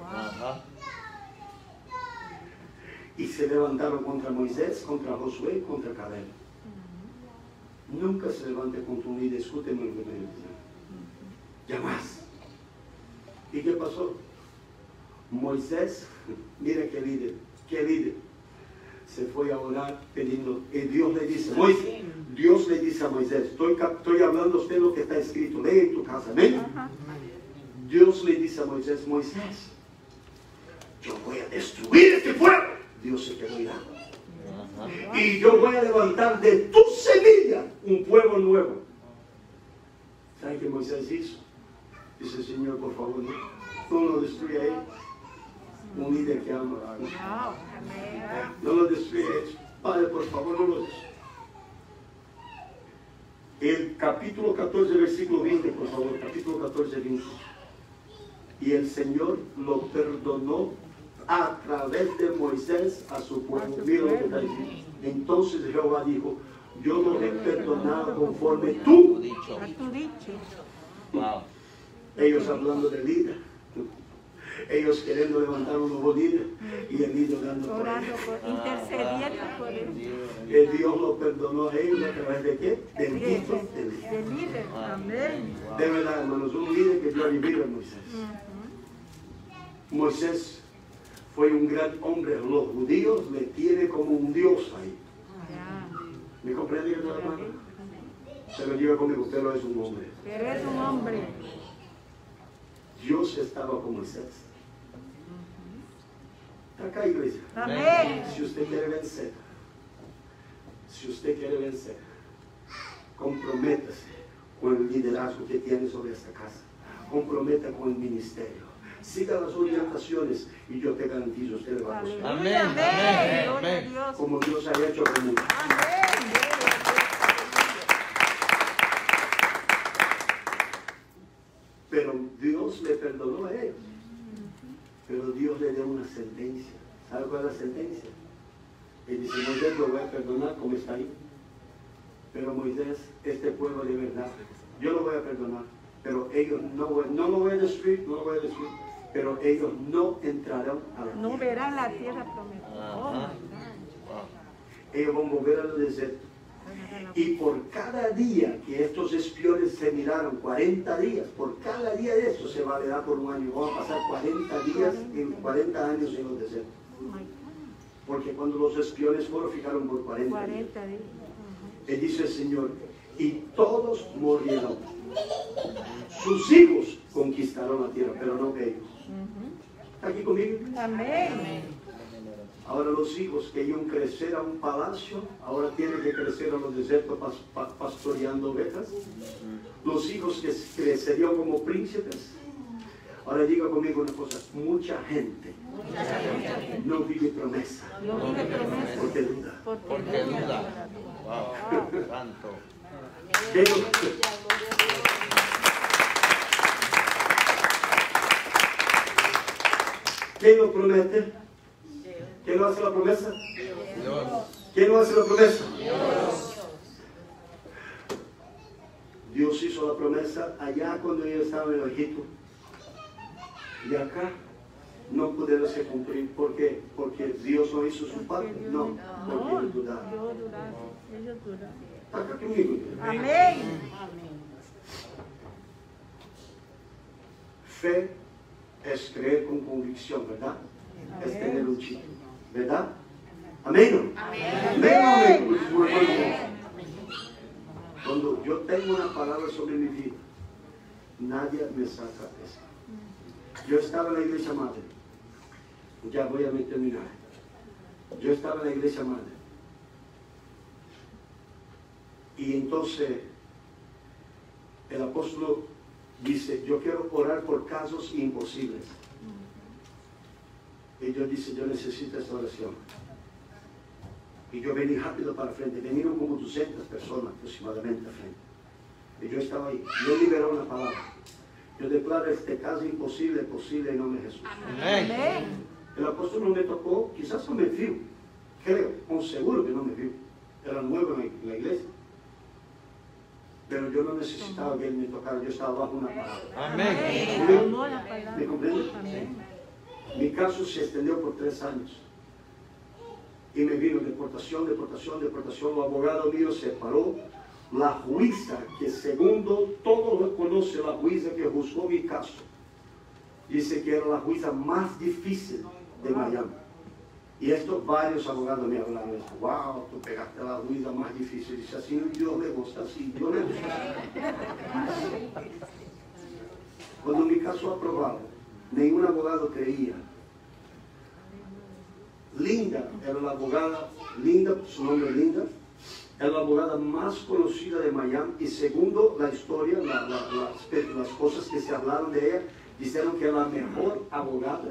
Y se levantaron contra Moisés, contra Josué, contra Caleb. Nunca se levante contra un líder, escúcheme lo que me dicen. Ya más. ¿Y qué pasó? Moisés, mira qué líder, qué líder. Se fue a orar pidiendo, y Dios le dice, Moisés, Dios le dice a Moisés, estoy, estoy hablando a usted lo que está escrito, lee en tu casa, amén. Uh-huh. Dios le dice a Moisés, Moisés, yo voy a destruir este pueblo. Dios se quedó mirando. Uh-huh. Y yo voy a levantar de tu semilla un pueblo nuevo. ¿Saben qué Moisés hizo? Dice, Señor, por favor, no, no lo destruya a él. Un líder que ama a Dios. No lo destruya a él. Padre, por favor, no lo destruya. El capítulo catorce, versículo veinte, por favor. Capítulo catorce, veinte. Y el Señor lo perdonó a través de Moisés a su pueblo. Mira lo que está diciendo. Entonces Jehová dijo, yo lo he perdonado conforme tú. A tu dicho. Wow. Ellos hablando del líder. Ellos queriendo levantar un nuevo líder y el líder orando por él. Intercediendo por él. Que Dios lo perdonó a ellos a través de qué? Del título del líder. Del líder. Amén. De verdad, hermanos, un líder que dio a vivir a Moisés. Uh-huh. Moisés fue un gran hombre. Los judíos le tienen como un Dios ahí. Uh-huh. ¿Me comprende, hermano? Pero diga conmigo, pero es un hombre. Pero es un hombre. Dios estaba con Moisés. Está acá, iglesia. Amén. Si usted quiere vencer, si usted quiere vencer, comprométase con el liderazgo que tiene sobre esta casa. Comprometa con el ministerio. Siga las orientaciones y yo te garantizo, usted le va a conseguir. Amén. Amén. Amén. Como Dios ha hecho conmigo. Amén. Pero Dios le perdonó a ellos. Pero Dios le dio una sentencia. ¿Sabe cuál es la sentencia? Y dice, Moisés lo voy a perdonar como está ahí. Pero Moisés, este pueblo de verdad, yo lo voy a perdonar. Pero ellos no, voy, no lo voy a destruir, no lo voy a destruir. Pero ellos no entrarán a la tierra. No verán la tierra prometida. Oh, ellos van a volver al desierto. Y por cada día que estos espiones se miraron, cuarenta días, por cada día de eso se vale dar por un año. Vamos a pasar cuarenta días, en cuarenta años en los desiertos. Porque cuando los espiones fueron, ficaron por cuarenta días. cuarenta días. Y dice el Señor, y todos murieron. Sus hijos conquistaron la tierra, pero no ellos. ¿Está aquí conmigo? Amén. Ahora los hijos que iban a crecer a un palacio, ahora tienen que crecer a los desiertos pas, pa, pastoreando ovejas. Los hijos que crecerían como príncipes. Ahora diga conmigo una cosa, mucha gente no vive promesa. No vive promesa. Porque duda. Porque duda. Wow, santo. ¿Qué lo, ¿Quién lo promete? ¿Quién lo hace la promesa? Dios. ¿Quién lo hace la promesa? Dios hizo la promesa allá cuando ellos estaban en Egipto. Y acá no pudieron se cumplir. ¿Por qué? Porque Dios no hizo su parte. No, porque ellos dudaron. Yo duraron. Ellos duraron. ¿Está acá conmigo? Amén. Fe es creer con convicción, ¿verdad? Es tener un chip, ¿verdad? Amén. Amén. Amén. Cuando yo tengo una palabra sobre mi vida, nadie me saca eso. Yo estaba en la iglesia madre. Ya voy a terminar. Yo estaba en la iglesia madre. Y entonces el apóstol dice, yo quiero orar por casos imposibles. Y yo dice, yo necesito esta oración. Y yo vení rápido para frente. Vinieron como doscientas personas aproximadamente al frente. Y yo estaba ahí. Yo liberé una palabra. Yo declaro este caso imposible, posible en nombre de Jesús. Amén. El apóstol no me tocó, quizás no me vio. Creo, con seguro que no me vio. Era nuevo en la iglesia. Pero yo no necesitaba que él me tocara. Yo estaba bajo una palabra. Amén. ¿Me comprende? Mi caso se extendió por tres años. Y me vino deportación, deportación, deportación. El abogado mío se paró. La jueza, que segundo todos conocen, la jueza que juzgó mi caso, dice que era la jueza más difícil de Miami. Y estos varios abogados me hablaron de esto. Wow, tú pegaste a la jueza más difícil. Dice así, Dios le gusta así, Dios le gusta así. Cuando mi caso aprobado, ningún abogado creía. Linda era la abogada, Linda, su nombre es Linda, era la abogada más conocida de Miami. Y segundo la historia, la, la, las, las cosas que se hablaron de ella, dijeron que era la mejor abogada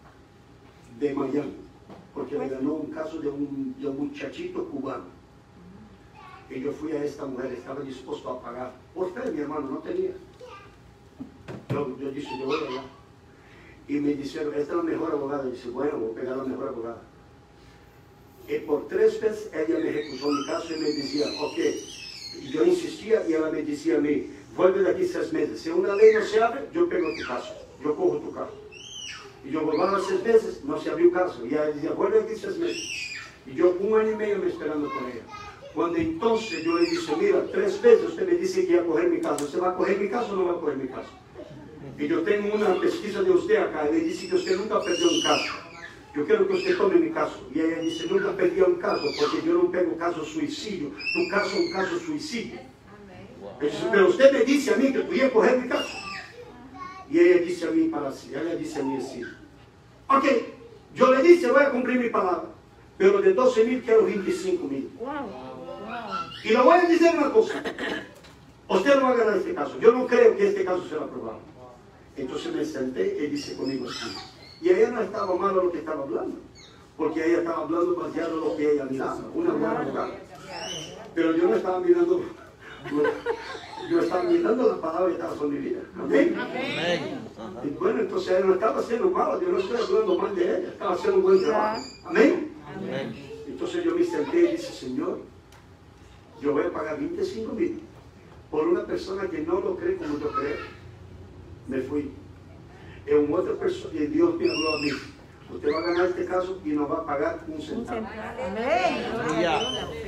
de Miami, porque le ganó un caso de un, de un muchachito cubano. Y yo fui a esta mujer, estaba dispuesto a pagar. Por fe, mi hermano, no tenía. Yo, yo dije, yo voy allá. Y me dijeron, esta es la mejor abogada. Y dice, bueno, voy a pegar a la mejor abogada. Y por tres veces ella me recusó mi caso y me decía, ok. Y yo insistía y ella me decía a mí, vuelve de aquí seis meses. Si una ley no se abre, yo pego tu caso. Yo cojo tu caso. Y yo volvaba a seis meses, no se abrió caso. Y ella decía, vuelve de aquí seis meses. Y yo un año y medio me esperando por ella. Cuando entonces yo le dije, mira, tres veces usted me dice que iba a coger mi caso. ¿Usted va a coger mi caso o no va a coger mi caso? Y yo tengo una pesquisa de usted acá, y le dice que usted nunca perdió un caso. Yo quiero que usted tome mi caso. Y ella dice, nunca perdí un caso, porque yo no pego caso suicidio. Tu caso es un caso suicidio. Dice, pero usted me dice a mí que tú ibas a coger mi caso. Y ella dice a mí para sí, ella dice a mí así. Ok, yo le dije, voy a cumplir mi palabra, pero de doce mil quiero veinticinco mil. Y le voy a decir una cosa. Usted no va a ganar este caso. Yo no creo que este caso sea aprobado. Entonces me senté y dice conmigo así. Y ella no estaba malo lo que estaba hablando, porque ella estaba hablando basado en lo que ella miraba, una buena abogada. Pero yo no estaba mirando, yo estaba mirando la palabra que estaba sobre mi vida. Amén. Amén. Y bueno, entonces ella no estaba haciendo malo, yo no estoy hablando mal de ella, estaba haciendo un buen trabajo. Amén. Amén. Entonces yo me senté y dije, Señor, yo voy a pagar veinticinco mil por una persona que no lo cree como yo creo. Me fui. Y un otra persona, y Dios me habló a mí. Usted va a ganar este caso y no va a pagar un centavo. Aleluya.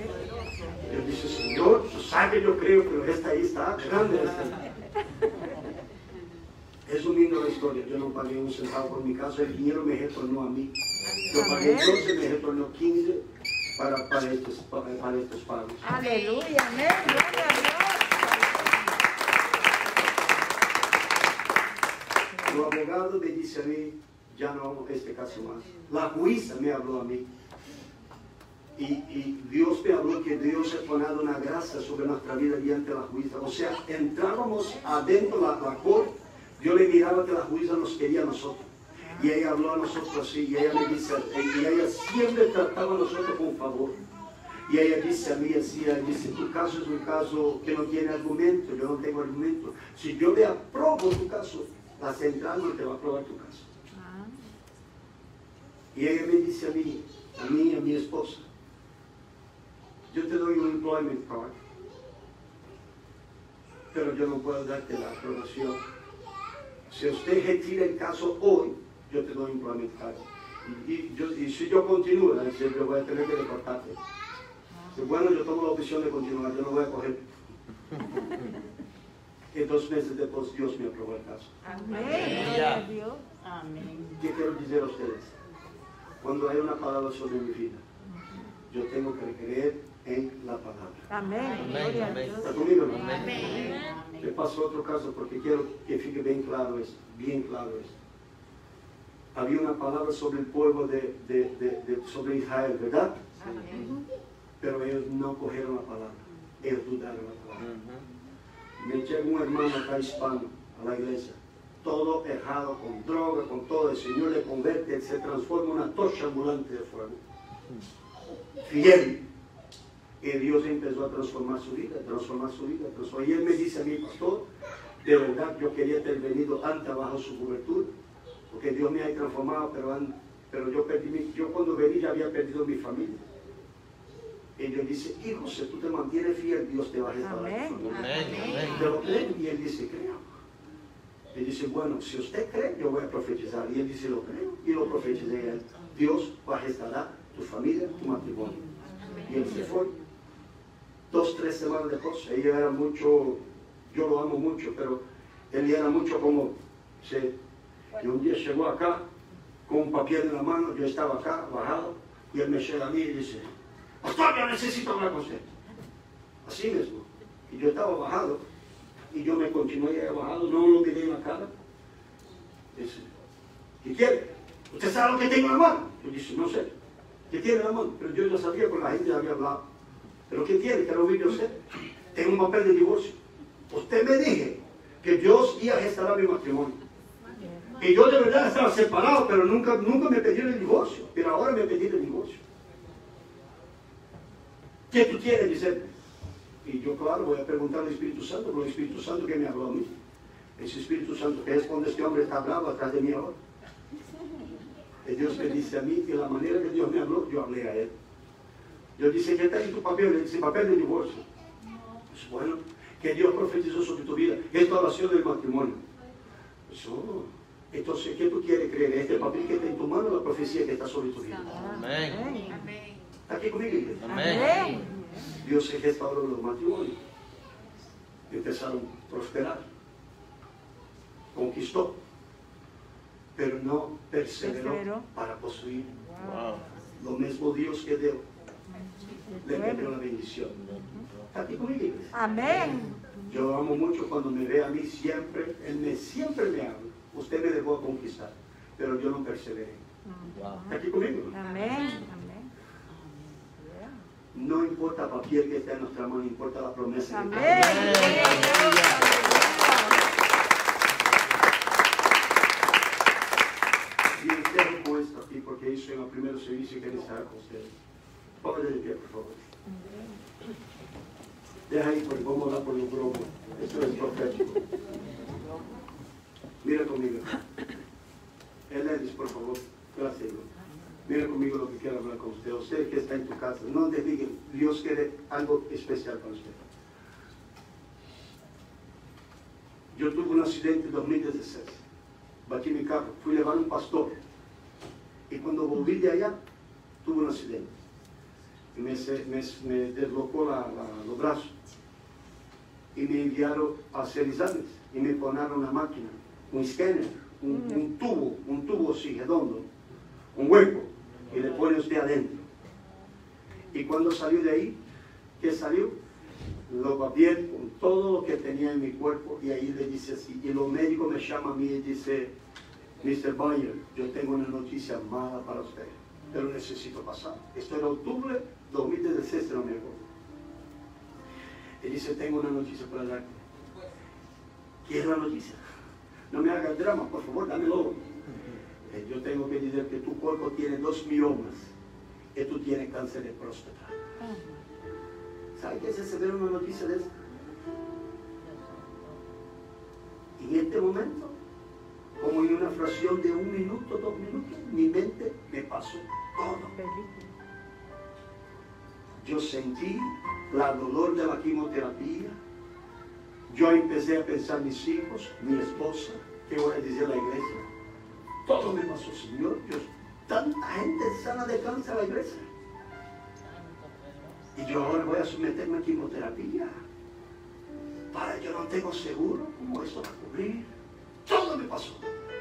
Yo dije, Señor, tú sabes que yo creo, pero esta ahí está grande. Esta. Es un lindo la historia. Yo no pagué un centavo por mi casa, el dinero me retornó a mí. Yo pagué doce, me retornó quince para, para, estos, para, para estos pagos. Aleluya, amén. Gloria a Dios. Los abogados me dicen a mí, ya no hago este caso más. La jueza me habló a mí. Y, y Dios me habló que Dios ha puesto una gracia sobre nuestra vida diante la jueza. O sea, entrábamos adentro de la, la corte, yo le miraba que la jueza nos quería a nosotros. Y ella habló a nosotros así, y ella me dice, y ella siempre trataba a nosotros con favor. Y ella dice a mí así, ella dice, tu caso es un caso que no tiene argumento, yo no tengo argumento. Si yo le apruebo tu caso, la central no te va a aprobar tu caso. Y ella me dice a mí, a mí y a mi esposa, yo te doy un employment card, pero yo no puedo darte la aprobación. Si usted retira el caso hoy, yo te doy un employment card. Y, y, yo, y si yo continúo, yo voy a tener que deportarte. Si, bueno, yo tomo la opción de continuar, yo no voy a coger. Y dos meses después Dios me aprobó el caso. Amén. Gloria a Dios. Amén. ¿Qué quiero decir a ustedes? Cuando hay una palabra sobre mi vida, yo tengo que creer en la palabra. Amén. Gloria a Dios. ¿Está conmigo, no? Amén. Le paso otro caso porque quiero que fique bien claro esto, bien claro esto. Había una palabra sobre el pueblo de, de, de, de sobre Israel, ¿verdad? Amén. Pero ellos no cogieron la palabra, ellos dudaron la palabra. Me llega un hermano acá hispano a la iglesia, todo errado, con droga, con todo. El Señor le convierte, él se transforma en una torcha ambulante de fuego. Fiel. Y Dios empezó a transformar su vida, transformar su vida. Transformar. Y él me dice a mí, pastor, de verdad yo quería haber venido antes bajo su cobertura, porque Dios me ha transformado, pero, an, pero yo, perdí mi, yo cuando vení ya había perdido mi familia. Y Dios dice, hijo, si tú te mantienes fiel, Dios te va a restaurar tu familia. Amén. ¿Te lo creen? Y él dice, creo. Él dice, bueno, si usted cree, yo voy a profetizar. Y él dice, lo creo. Y lo profetizé. Dios va a restaurar tu familia, tu matrimonio. Y él se fue. Dos, tres semanas después, ella era mucho, yo lo amo mucho, pero él era mucho como, sí. Y un día llegó acá, con un papel en la mano, yo estaba acá, bajado, y él me llega a mí y dice, pastor, yo necesito hablar con usted. Así mismo. Y yo estaba bajado, y yo me continué bajado, no lo miré en la cara. Dice, ¿qué quiere? ¿Usted sabe lo que tengo en la mano? Yo dice, no sé. ¿Qué tiene en la mano? Pero yo ya sabía porque la gente ya había hablado. ¿Pero qué tiene? Quiero oír yo usted. Tengo un papel de divorcio. Usted me dije que Dios iba a restaurar mi matrimonio. Y yo de verdad estaba separado, pero nunca, nunca me pedí el divorcio. Pero ahora me pedí el divorcio. ¿Qué tú quieres? Dice. Y yo, claro, voy a preguntar al Espíritu Santo, pero el Espíritu Santo que me habló a mí. Ese Espíritu Santo que responde, este hombre está bravo atrás de mí ahora. Y Dios me dice a mí, y la manera que Dios me habló, yo hablé a él. Yo dije, ¿qué está en tu papel? Le dice, papel de divorcio. Pues bueno, que Dios profetizó sobre tu vida. Esta oración del matrimonio. Pues, oh, entonces, ¿qué tú quieres creer? ¿Este papel que está en tu mano o la profecía que está sobre tu vida? Amén. ¿Está aquí conmigo, iglesia? Amén. Dios se restauró los matrimonios. Empezaron a prosperar. Conquistó. Pero no perseveró para poseer. Wow. Lo mismo Dios que dio, le dio la bendición. ¿Está aquí conmigo, iglesia? Amén. Yo amo mucho cuando me ve a mí siempre, Él me, siempre me habla. Usted me dejó conquistar, pero yo no perseveré. Wow. ¿Está aquí conmigo? Amén. Amén. No importa el papel que está en nuestra mano, importa la promesa. Amén. Y entero con esto aquí, porque hizo en el primer servicio que quiero estar con ustedes. Póngale de pie, por favor. Deja ahí, porque vamos a hablar por los globos. Esto es profético. Mira conmigo. Eledis, por favor. Gracias. Mira conmigo lo que quiero hablar con usted. Usted que está en tu casa, no te diga, Dios quiere algo especial para usted. Yo tuve un accidente en dos mil dieciséis. Batí mi carro, fui a llevar un pastor. Y cuando volví de allá, tuve un accidente. Y me, me, me deslocó la, la, los brazos. Y me enviaron a hacer exámenes. Y me ponieron una máquina. un escáner, un, un tubo, un tubo así redondo, un hueco, y le pone usted adentro. Y cuando salió de ahí, ¿qué salió? Lo va bien con todo lo que tenía en mi cuerpo, y ahí le dice así, y los médicos me llaman a mí y dice, mister Bayer, yo tengo una noticia mala para usted, pero necesito pasar. Esto era octubre de dos mil dieciséis, no me acuerdo. Y dice, tengo una noticia para darte. ¿Qué es la noticia? No me hagas drama, por favor, dámelo. Eh, yo tengo que decir que tu cuerpo tiene dos miomas y tú tienes cáncer de próstata. ¿Sabe qué es recibir una noticia de esta? En este momento, como en una fracción de un minuto, dos minutos, mi mente me pasó todo. Yo sentí la dolor de la quimioterapia. Yo empecé a pensar mis hijos, mi esposa, qué voy a decir a la iglesia. Todo me pasó, Señor. Yo, tanta gente sana de cáncer a la iglesia. Y yo ahora voy a someterme a quimioterapia. Para yo no tengo seguro cómo esto va a cubrir. Todo me pasó.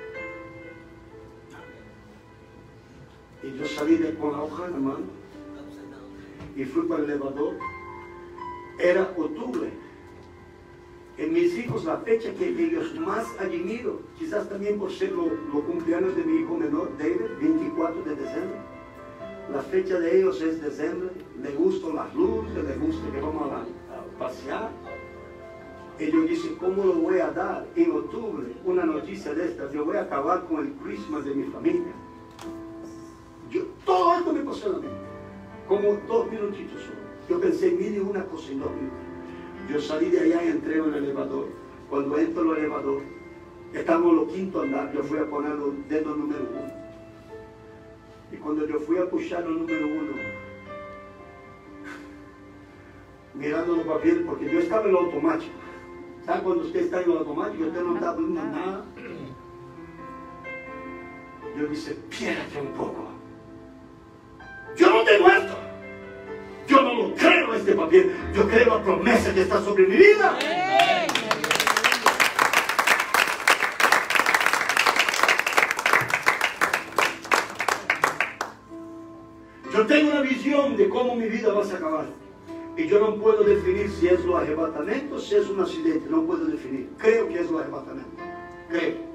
Y yo salí de con la hoja en la mano y fui para el elevador. Era octubre. En mis hijos, la fecha que ellos más admiro, quizás también por ser los lo cumpleaños de mi hijo menor, David, veinticuatro de diciembre. La fecha de ellos es diciembre. Le gustan las luces, le gusta que vamos a, a pasear. Ellos dicen, ¿cómo lo voy a dar en octubre? Una noticia de estas, yo voy a acabar con el Christmas de mi familia. Yo, todo esto me pasó en la mente, como dos minutitos solo. Yo pensé mil y una cosa en dos minutos. Yo salí de allá y entré en el elevador. Cuando entro en el elevador, estamos en los quinto andar, yo fui a poner el dedo número uno. Y cuando yo fui a puxar el número uno, mirando los papeles, porque yo estaba en lo automático. ¿Sabe cuando usted está en lo automático? Usted no está viendo nada. Yo dije, piérdate un poco. Yo no tengo esto. Yo no lo creo este papel. Yo creo la promesa que está sobre mi vida. Yo tengo una visión de cómo mi vida va a acabar. Y yo no puedo definir si es lo arrebatamiento o si es un accidente. No puedo definir. Creo que es lo arrebatamiento. Creo.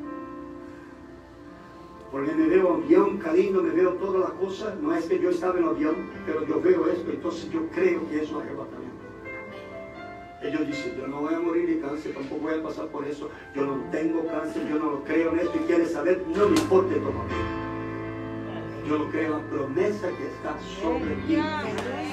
Porque me veo avión, cariño, me veo todas las cosas. No es que yo estaba en el avión, pero yo veo esto, entonces yo creo que es un arrebatamiento. Ellos dicen, yo no voy a morir de cáncer, tampoco voy a pasar por eso. Yo no tengo cáncer, yo no lo creo en esto y quieres saber, no me importa todavía. Yo lo creo en la promesa que está sobre mi vida.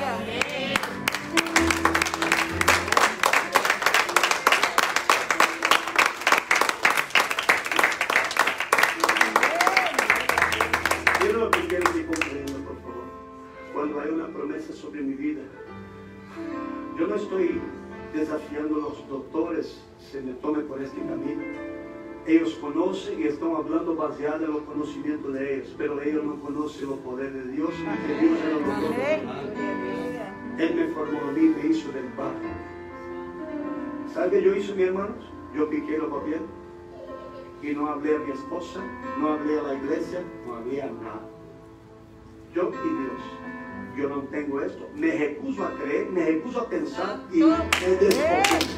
Quiero lo que quiero que comprendan, por favor. Cuando hay una promesa sobre mi vida, yo no estoy desafiando a los doctores se me tome por este camino. Ellos conocen y están hablando baseado en los conocimientos de ellos, pero ellos no conocen los poderes de Dios. Que Dios era los Él me formó a mí, me hizo del barro. ¿Sabe qué yo hice, mis hermanos? Yo piqué los papeles y no hablé a mi esposa, no hablé a la iglesia, no hablé a nada. Yo y Dios. Yo no tengo esto. Me recuso a creer, me recuso a pensar y me desconozco.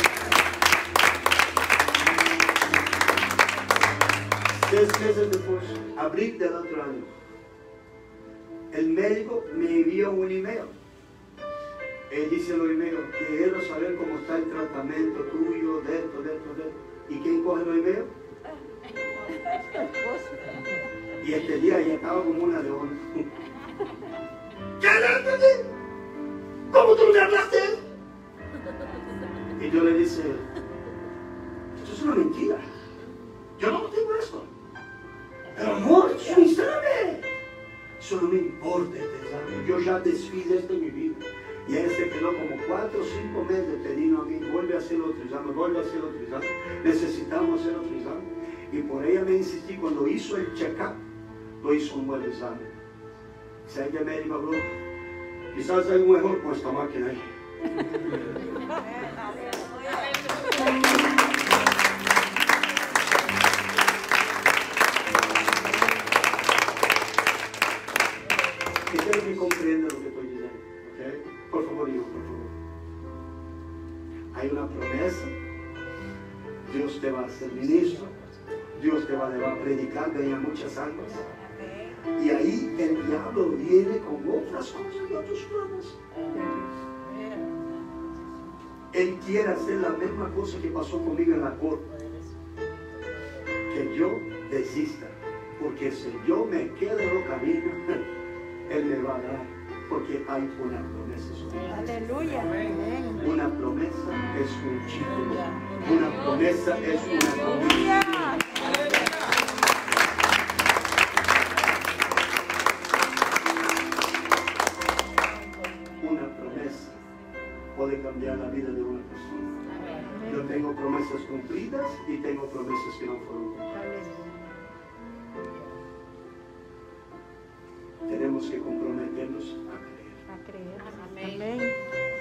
Seis meses después, abril del otro año, el médico me envió un email. Él dice en el email, quiero saber cómo está el tratamiento tuyo, de esto, de esto, de esto. ¿Y quién coge el email? Y este día ya estaba como una leona. ¿Qué le entendí? ¿Cómo tú me hablaste? Y yo le dije, esto es una mentira. Yo no tengo esto. El amor es un examen. Eso no me importa este examen. Yo ya desfiz esto en mi vida. Y él se quedó como cuatro o cinco meses pidiendo a mí, vuelve a hacer otro examen, vuelve a hacer otro examen. Necesitamos hacer otro examen. Y por ella me insistí, cuando hizo el check-up, lo hizo un buen examen. ¿Sabe qué médico habló? Quizás hay un error con esta máquina ahí. promesa, Dios te va a hacer ministro, Dios te va a llevar a predicar, ganar muchas almas. Y ahí el diablo viene con otras cosas y otros planes. Él quiere hacer la misma cosa que pasó conmigo en la corte. Que yo desista. Porque si yo me quedo en el camino, Él me va a dar. Porque hay una promesa sobre mí. Aleluya. Amén. Una promesa es un título. Una promesa es una comida. Una promesa puede cambiar la vida de una persona. Yo tengo promesas cumplidas y tengo promesas que no fueron cumplidas. Tenemos que comprometernos a creer. A creer. Amén.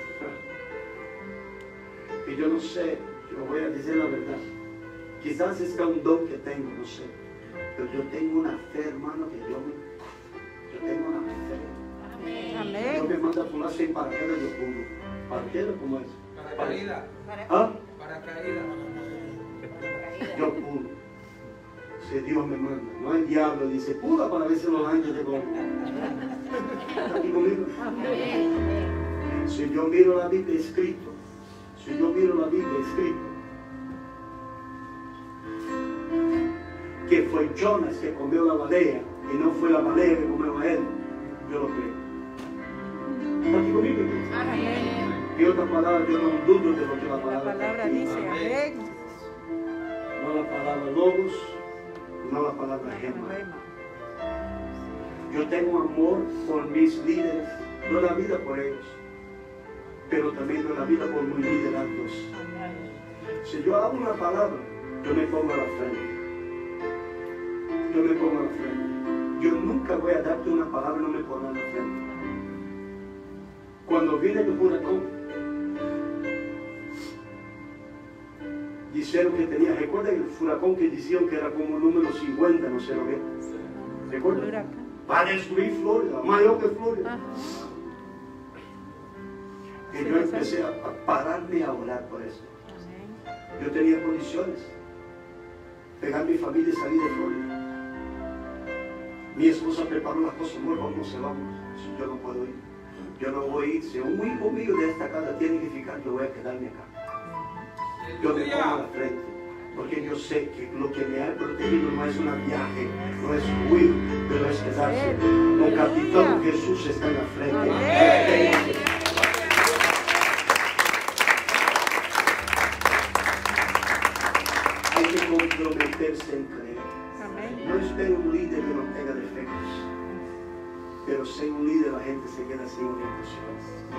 Y yo no sé, yo voy a decir la verdad. Quizás es un don que tengo, no sé. Pero yo tengo una fe, hermano, que yo, me, yo tengo una fe. Amén. Dios me manda a volar sin paracaídas, yo pulo. ¿Paracaídas cómo es? Paracaídas. ¿Ah? Paracaídas. Yo pulo. Si Dios me manda, no el diablo dice, pula para ver si los ángeles te comen. ¿Está aquí conmigo? Si yo miro la Biblia escrito, si yo miro la Biblia escrito, que fue Jonas que comió la ballena y no fue la ballena que comió a él, yo lo creo. ¿Está aquí conmigo? Amén. Y otra palabra, yo no dudo de lo que la La palabra, palabra dice. dice, amén. No la palabra logos, no la palabra gema. Yo tengo amor por mis líderes, no la vida por ellos, pero también doy la vida por mis lideratos. Si yo hago una palabra, yo me pongo a la frente. Yo me pongo a la frente. Yo nunca voy a darte una palabra y no me pongo a la frente. Cuando viene el huracán, dijeron que tenía, recuerden el huracán que decían que era como el número cincuenta, no sé lo que. ¿Recuerdan? Va a destruir Florida, mayor que Florida. Y yo empecé a pararme a orar por eso. Yo tenía condiciones. Pegar mi familia y salir de Florida. Mi esposa preparó las cosas, muy vamos, se vamos. Yo no puedo ir. Yo no voy a ir. Si un hijo mío de esta casa tiene que fijar, yo voy a quedarme acá. Yo me pongo a la frente. Porque yo sé que lo que me ha protegido no es un viaje, no es huir, pero es quedarse. Un capitán Jesús está en la frente. Hay que comprometerse en creer. No espero un líder que no tenga defectos, pero sin un líder la gente se queda sin orientación.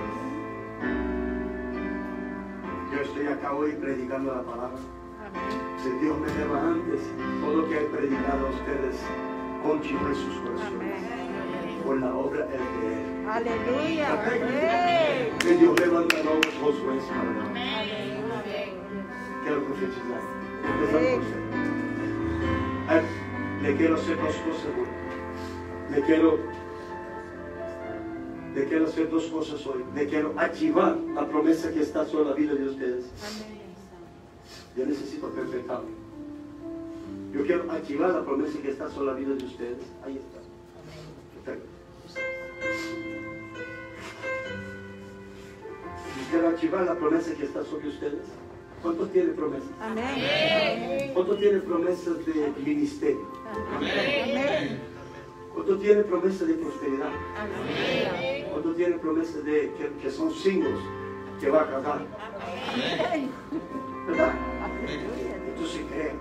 Yo estoy acá hoy predicando la palabra. Si Dios me lleva antes, todo lo que he predicado a ustedes continúe en sus corazones. Por la obra es de Él. Aleluya. Que Dios levanta nuevos Josué para mí. Quiero profetizar. Empezar por usted. Eh, Le quiero hacer dos cosas hoy. Le quiero, le quiero hacer dos cosas hoy. Le quiero activar la promesa que está sobre la vida de ustedes. Yo necesito perfectarlo. Yo quiero activar la promesa que está sobre la vida de ustedes. Ahí está. Perfecto. Yo quiero activar la promesa que está sobre ustedes. ¿Cuántos tienen promesas? Amén. ¿Cuántos tienen promesas de ministerio? Amén. ¿Cuántos tienen promesas de prosperidad? Amén. ¿Cuántos tienen promesas de que, que son singles, que va a casar? ¿Verdad? Entonces creen.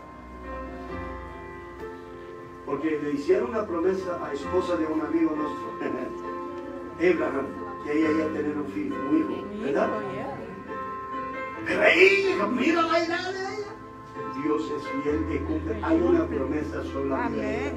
Porque le hicieron una promesa a esposa de un amigo nuestro, Abraham, que ella iba a tener un hijo, un hijo, ¿verdad? Pero ella, mira la edad de ella. Dios es fiel y cumple. Hay una promesa sobre la vida de ella.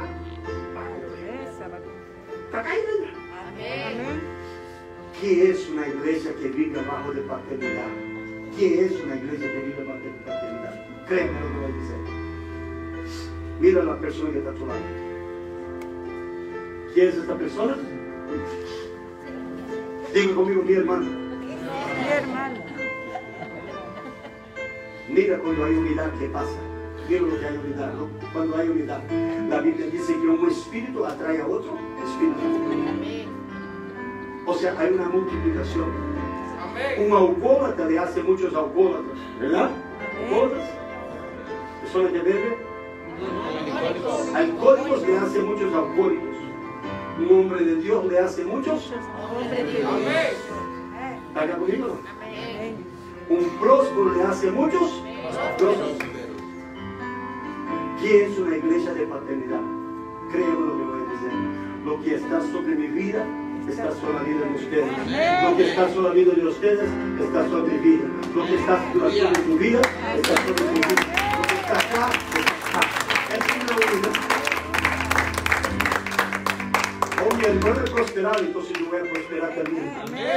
¿Está caída? Amén. ¿Qué es una iglesia que vive bajo de paternidad? ¿Qué es una iglesia que vive bajo de paternidad? Créeme lo que voy a decir. Mira a la persona que está a tu lado. ¿Quién es esta persona? Diga conmigo, mi hermano. Mi hermano. Mira cuando hay unidad, ¿qué pasa? Mira lo que hay unidad, ¿no? Cuando hay unidad. La Biblia dice que un espíritu atrae a otro espíritu. O sea, hay una multiplicación. Un alcohólatra le hace muchos alcohólatras, ¿verdad? ¿Alcohólatras? ¿Personas que beben? Alcohólicos le hace muchos alcohólicos. Un hombre de Dios le hace muchos. ¿Está acá conmigo? Un próspero le hace muchos prósperos. ¿Quién es una iglesia de paternidad? Créeme lo que voy a decir. Lo que está sobre mi vida está sobre la vida de ustedes. Lo que está sobre la vida de ustedes está sobre mi vida. Lo que está sobre tu vida está sobre mi vida. Lo que está acá está acá. Es una unidad. Oh, mi hermano es prosperar, entonces yo voy a prosperar también.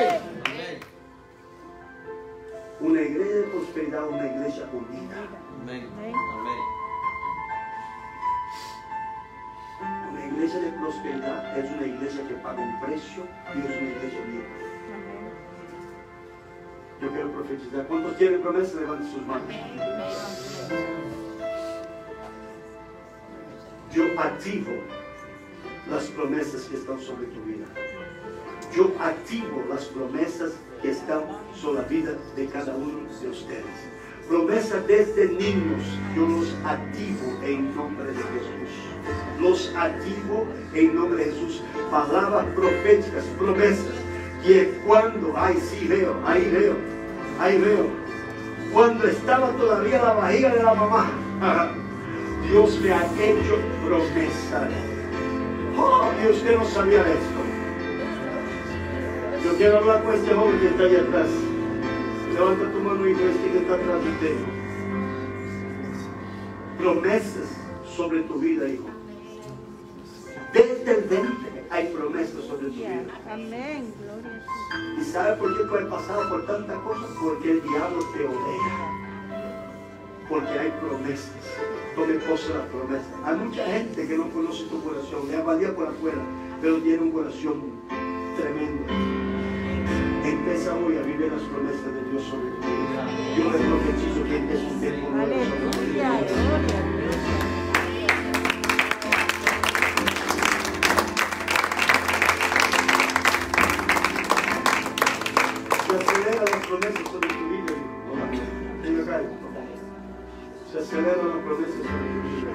Una iglesia de prosperidad, una iglesia unida. Amén. Una iglesia de prosperidad es una iglesia que paga un precio y es una iglesia unida. Yo quiero profetizar. ¿Cuántos tienen promesas? Levanten sus manos. Yo activo las promesas que están sobre tu vida. Yo activo las promesas que están sobre la vida de cada uno de ustedes. Promesas desde niños, yo los activo en nombre de Jesús. Los activo en nombre de Jesús. Palabras proféticas, promesas, que cuando, ay sí veo, ahí veo, ahí veo, cuando estaba todavía en la barriga de la mamá, Dios me ha hecho promesas. Oh, y usted no sabía esto. Yo quiero hablar con este joven que está ahí atrás. Levanta tu mano, hijo, este que está atrás de ti. Promesas sobre tu vida, hijo. Desde el veinte hay promesas sobre tu vida. Amén. Gloria a Dios. ¿Y sabe por qué tú has pasado por tantas cosas? Porque el diablo te odia. Porque hay promesas. Tome cosa la promesa. Hay mucha gente que no conoce tu corazón. Le valía por afuera, pero tiene un corazón tremendo. Empieza hoy a vivir las promesas de Dios sobre tu vida. Yo le profetizo que este es un tiempo nuevo sobre tu Aleluya. vida. Gloria a Dios. Se aceleran las promesas sobre tu vida. Venga acá. Se aceleran las promesas sobre tu vida.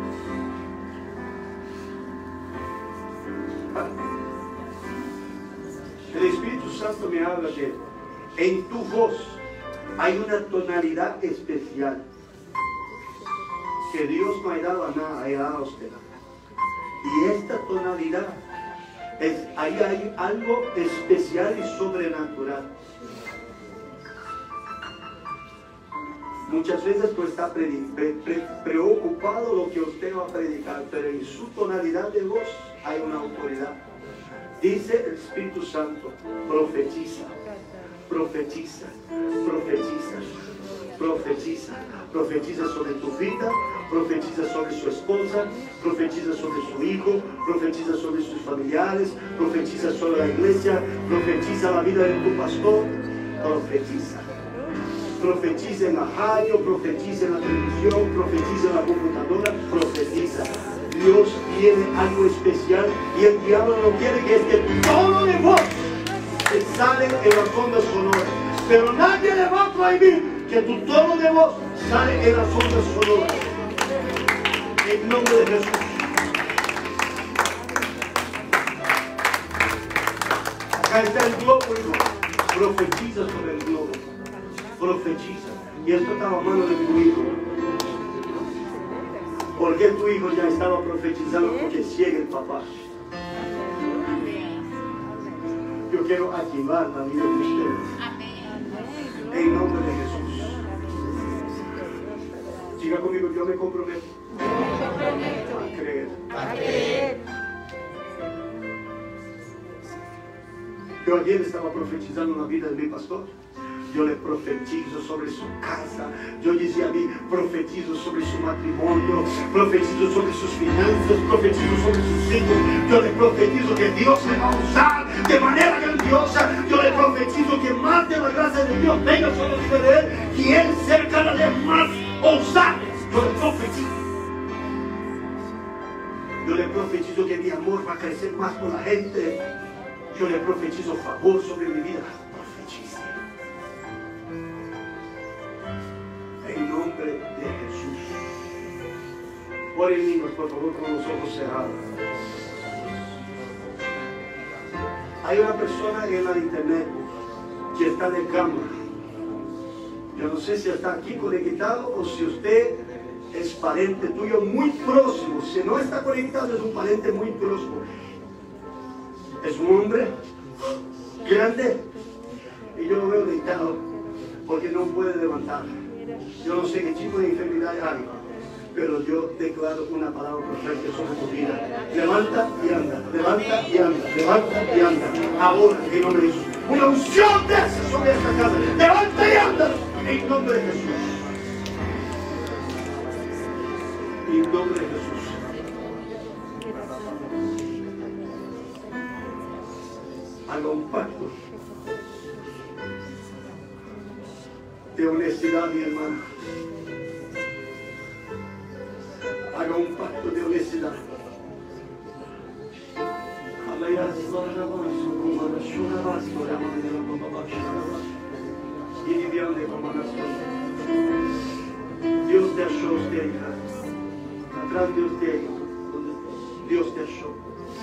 El Espíritu Santo me habla que en tu voz hay una tonalidad especial que Dios no ha dado a nada, ha dado a usted. Y esta tonalidad, es, ahí hay algo especial y sobrenatural. Muchas veces tú estás pre, pre, pre, preocupado lo que usted va a predicar, pero en su tonalidad de voz hay una autoridad. Dice el Espíritu Santo, profetiza, profetiza, profetiza, profetiza, profetiza sobre tu vida, profetiza sobre su esposa, profetiza sobre su hijo, profetiza sobre sus familiares, profetiza sobre la iglesia, profetiza la vida de tu pastor, profetiza. Profetiza en la radio, profetiza en la televisión, profetiza en la computadora, profetiza. Dios tiene algo especial y el diablo no quiere, que es que todo de vos te sale en las ondas sonoras. Pero nadie le va a prohibir que tu tono de voz sale en las ondas sonoras. En nombre de Jesús. Acá está el globo, hijo. Profetiza sobre el globo. Profetiza. Y esto estaba a mano de tu hijo. Porque tu hijo ya estaba profetizando porque ciega el papá. Yo quiero activar la vida de ustedes. En nombre de Jesús. Siga conmigo, yo me comprometo a creer. A creer. Yo ayer estaba profetizando la vida de mi pastor. Yo le profetizo sobre su casa. Yo decía a mí, profetizo sobre su matrimonio, profetizo sobre sus finanzas, profetizo sobre sus hijos. Yo le profetizo que Dios le va a usar de manera grandiosa. Yo le profetizo que más de la gracia de Dios venga sobre usted de él y él sea cada vez más crecer más con la gente. Yo le profetizo favor sobre mi vida. Profetice. En nombre de Jesús. Oren niños, por favor, con los ojos cerrados. Hay una persona en la internet que está de cama. Yo no sé si está aquí conectado o si usted es pariente tuyo muy próximo. Si no está conectado, es un pariente muy próximo. Es un hombre grande y yo lo veo deitado porque no puede levantar. Yo no sé qué tipo de enfermedad hay, pero yo declaro una palabra perfecta sobre tu vida. Levanta y anda, levanta y anda, levanta y anda. Ahora, en nombre de Jesús. Una unción desce sobre esta casa. Levanta y anda, en nombre de Jesús. En nombre de Jesús. Haga un pacto de honestidad, mi hermano. Haga un pacto de honestidad. Dios te achó usted, hija. Atrás de usted, Dios te achó.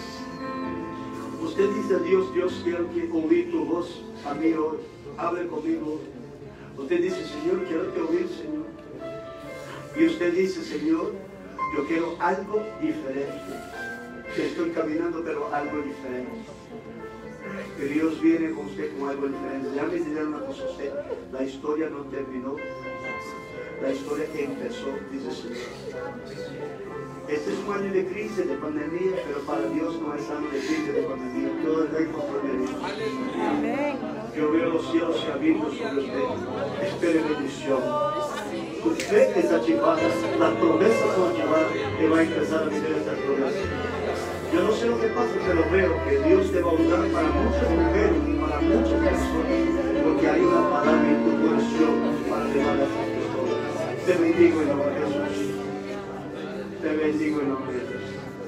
Usted dice a Dios, Dios, quiero que oír tu voz a mí hoy. Hable conmigo. Usted dice, Señor, quiero que oír, Señor. Y usted dice, Señor, yo quiero algo diferente. Estoy caminando, pero algo diferente. Que Dios viene con usted con algo diferente. Déjame decirle una cosa a usted. La historia no terminó. La historia empezó, dice el Señor. Este es un año de crisis, de pandemia, pero para Dios no es año de crisis, de pandemia. Todo está en control de Dios. Yo veo los cielos se abiertos sobre usted. Espere bendición. Tu fe es activada, las promesas son activadas y va a empezar a vivir estas promesas. Yo no sé lo que pasa, pero veo que Dios te va a usar para muchas mujeres, para muchas personas, porque hay una palabra en tu corazón para llevar a esta historia. Te bendigo en nombre de Jesús. Te bendigo en nombre de Jesús.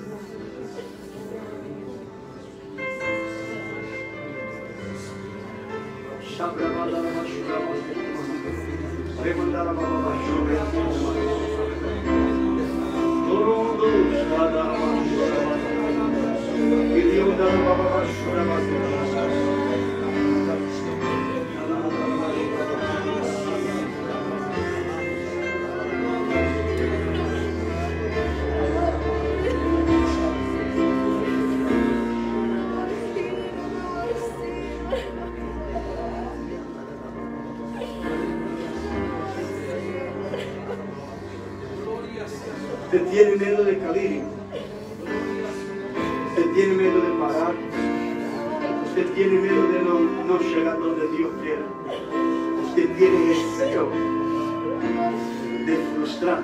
Usted tiene miedo de caer. Usted tiene miedo de parar. Usted tiene miedo de no, no llegar donde Dios quiera. Usted tiene deseo de frustrar.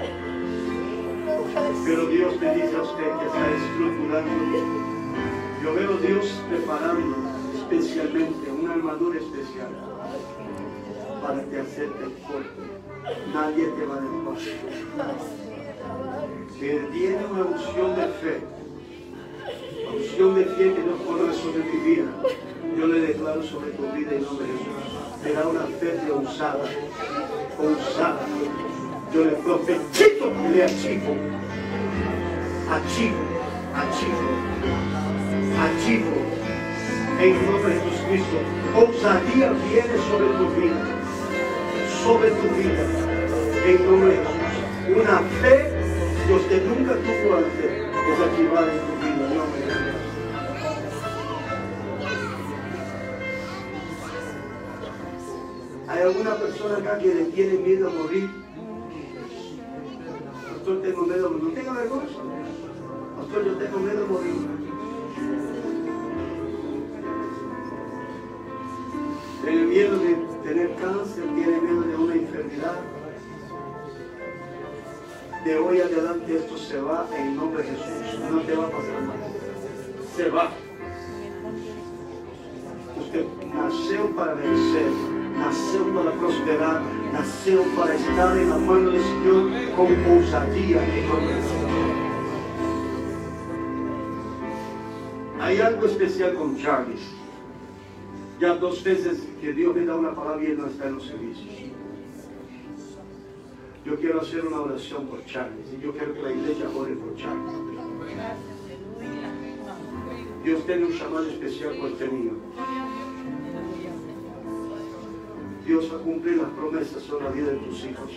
Pero Dios le dice a usted que está estructurando. Yo veo a Dios preparando especialmente una armadura especial para que hacerte fuerte. Nadie te va a derrotar. Él tiene una unción de fe, una unción de fe que Dios pone sobre tu vida. Yo le declaro sobre tu vida en nombre de Jesús. Te da una fe de usada, usada. Yo le profetizo y le achivo, achivo, achivo, achivo. En nombre de Jesucristo, osadía viene sobre tu vida, sobre tu vida, en nombre de Jesús. Una fe que usted nunca tuvo antes es activada en tu vida, en nombre de Jesús. ¿Hay alguna persona acá que le tiene miedo a morir? Pastor, tengo miedo a morir. No tenga vergüenza. Pastor, yo tengo miedo a morir. Tiene miedo de tener cáncer, tiene miedo de una enfermedad. De hoy adelante esto se va en nombre de Jesús. No te va a pasar más. Se va. Usted nació para vencer, nació para prosperar, nació para estar en la mano del Señor con osadía en nombre de Jesús. Hay algo especial con Charles. Ya dos veces que Dios me da una palabra y él no está en los servicios. Yo quiero hacer una oración por Charles y yo quiero que la iglesia ore por Charles. Dios tiene un llamado especial por este niño. Dios va a cumplir las promesas sobre la vida de tus hijos.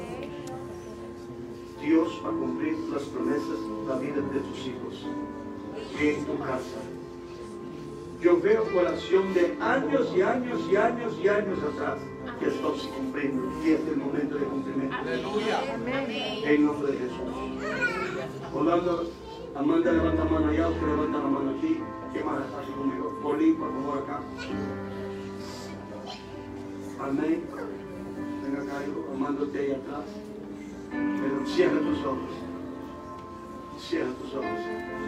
Dios va a cumplir las promesas sobre la vida de tus hijos y en tu casa. Yo veo oración de años y años y años y años atrás que están se cumpliendo y este es el momento de cumplimiento. Aleluya. En nombre de Jesús. Orlando, Amanda levanta la mano allá, usted levanta la mano aquí. ¿Qué más está así conmigo? Polín, por favor, acá. Amén. Venga acá, hijo, amándote ahí atrás. Pero cierra tus ojos. Cierra tus ojos.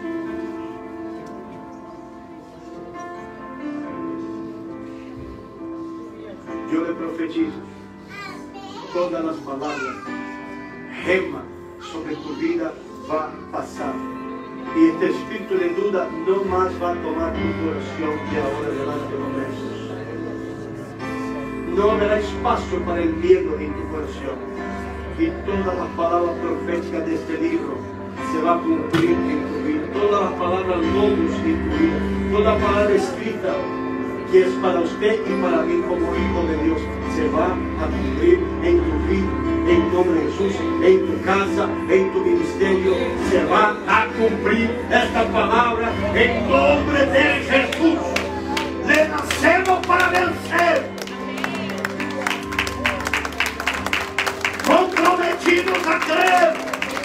Yo le profetizo todas las palabras. Gema sobre tu vida va a pasar. Y este espíritu de duda no más va a tomar tu corazón de ahora delante de los meses. No habrá espacio para el miedo en tu corazón. Y todas las palabras proféticas de este libro se va a cumplir en tu vida. Todas las palabras logos en tu vida. Toda palabra escrita que es para usted y para mí como hijo de Dios se va a cumplir en tu vida. En nombre de Jesús, en tu casa, en tu ministerio, se va a cumplir esta palabra en nombre de Jesús. Le nacemos para vencer. Comprometidos a creer.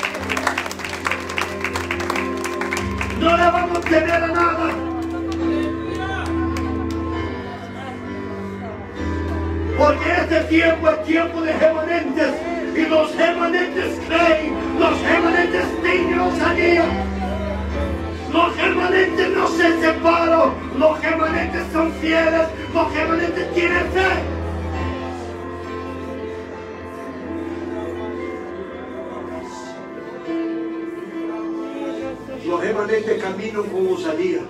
No le vamos a temer a nada. Porque este tiempo es tiempo de remanentes. Y los remanentes creen, los remanentes tienen osadía. Los remanentes no se separan, los remanentes son fieles, los remanentes tienen fe. Los remanentes caminan con osadía.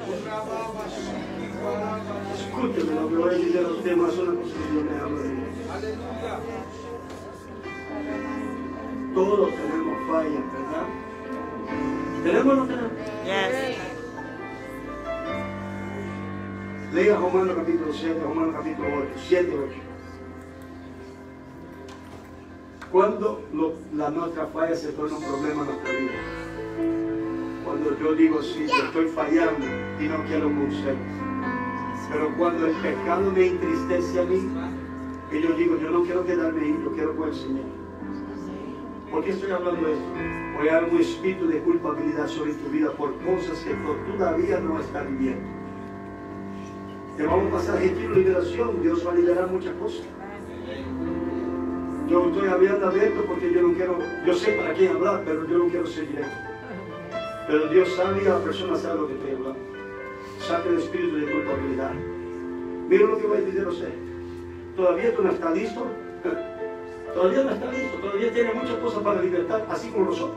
Escúcheme lo que voy a decir a usted, más una cosa que yo me hablo de Dios. Todos tenemos fallas, ¿verdad? ¿Tenemos o no tenemos? Yes. Lea Romanos capítulo siete, Romanos capítulo ocho, siete, ocho. Cuando lo, la nuestra falla se torna un problema en nuestra vida. Cuando yo digo, sí, yo estoy fallando y no quiero con ustedes. Pero cuando el pecado me entristece a mí, y yo digo, yo no quiero quedarme ahí, yo quiero con el Señor. ¿Por qué estoy hablando de esto? Voy a dar un espíritu de culpabilidad sobre tu vida por cosas que tú todavía no estás viviendo. Te vamos a pasar retiro de liberación, Dios va a liberar muchas cosas. Yo estoy hablando abierto porque yo no quiero, yo sé para quién hablar, pero yo no quiero ser directo. Pero Dios sabe y la persona sabe lo que estoy hablando. Saque el espíritu de culpabilidad. Mira lo que voy a decir a usted. Todavía tú no estás listo. Todavía no está listo, todavía tiene muchas cosas para libertad, así como nosotros.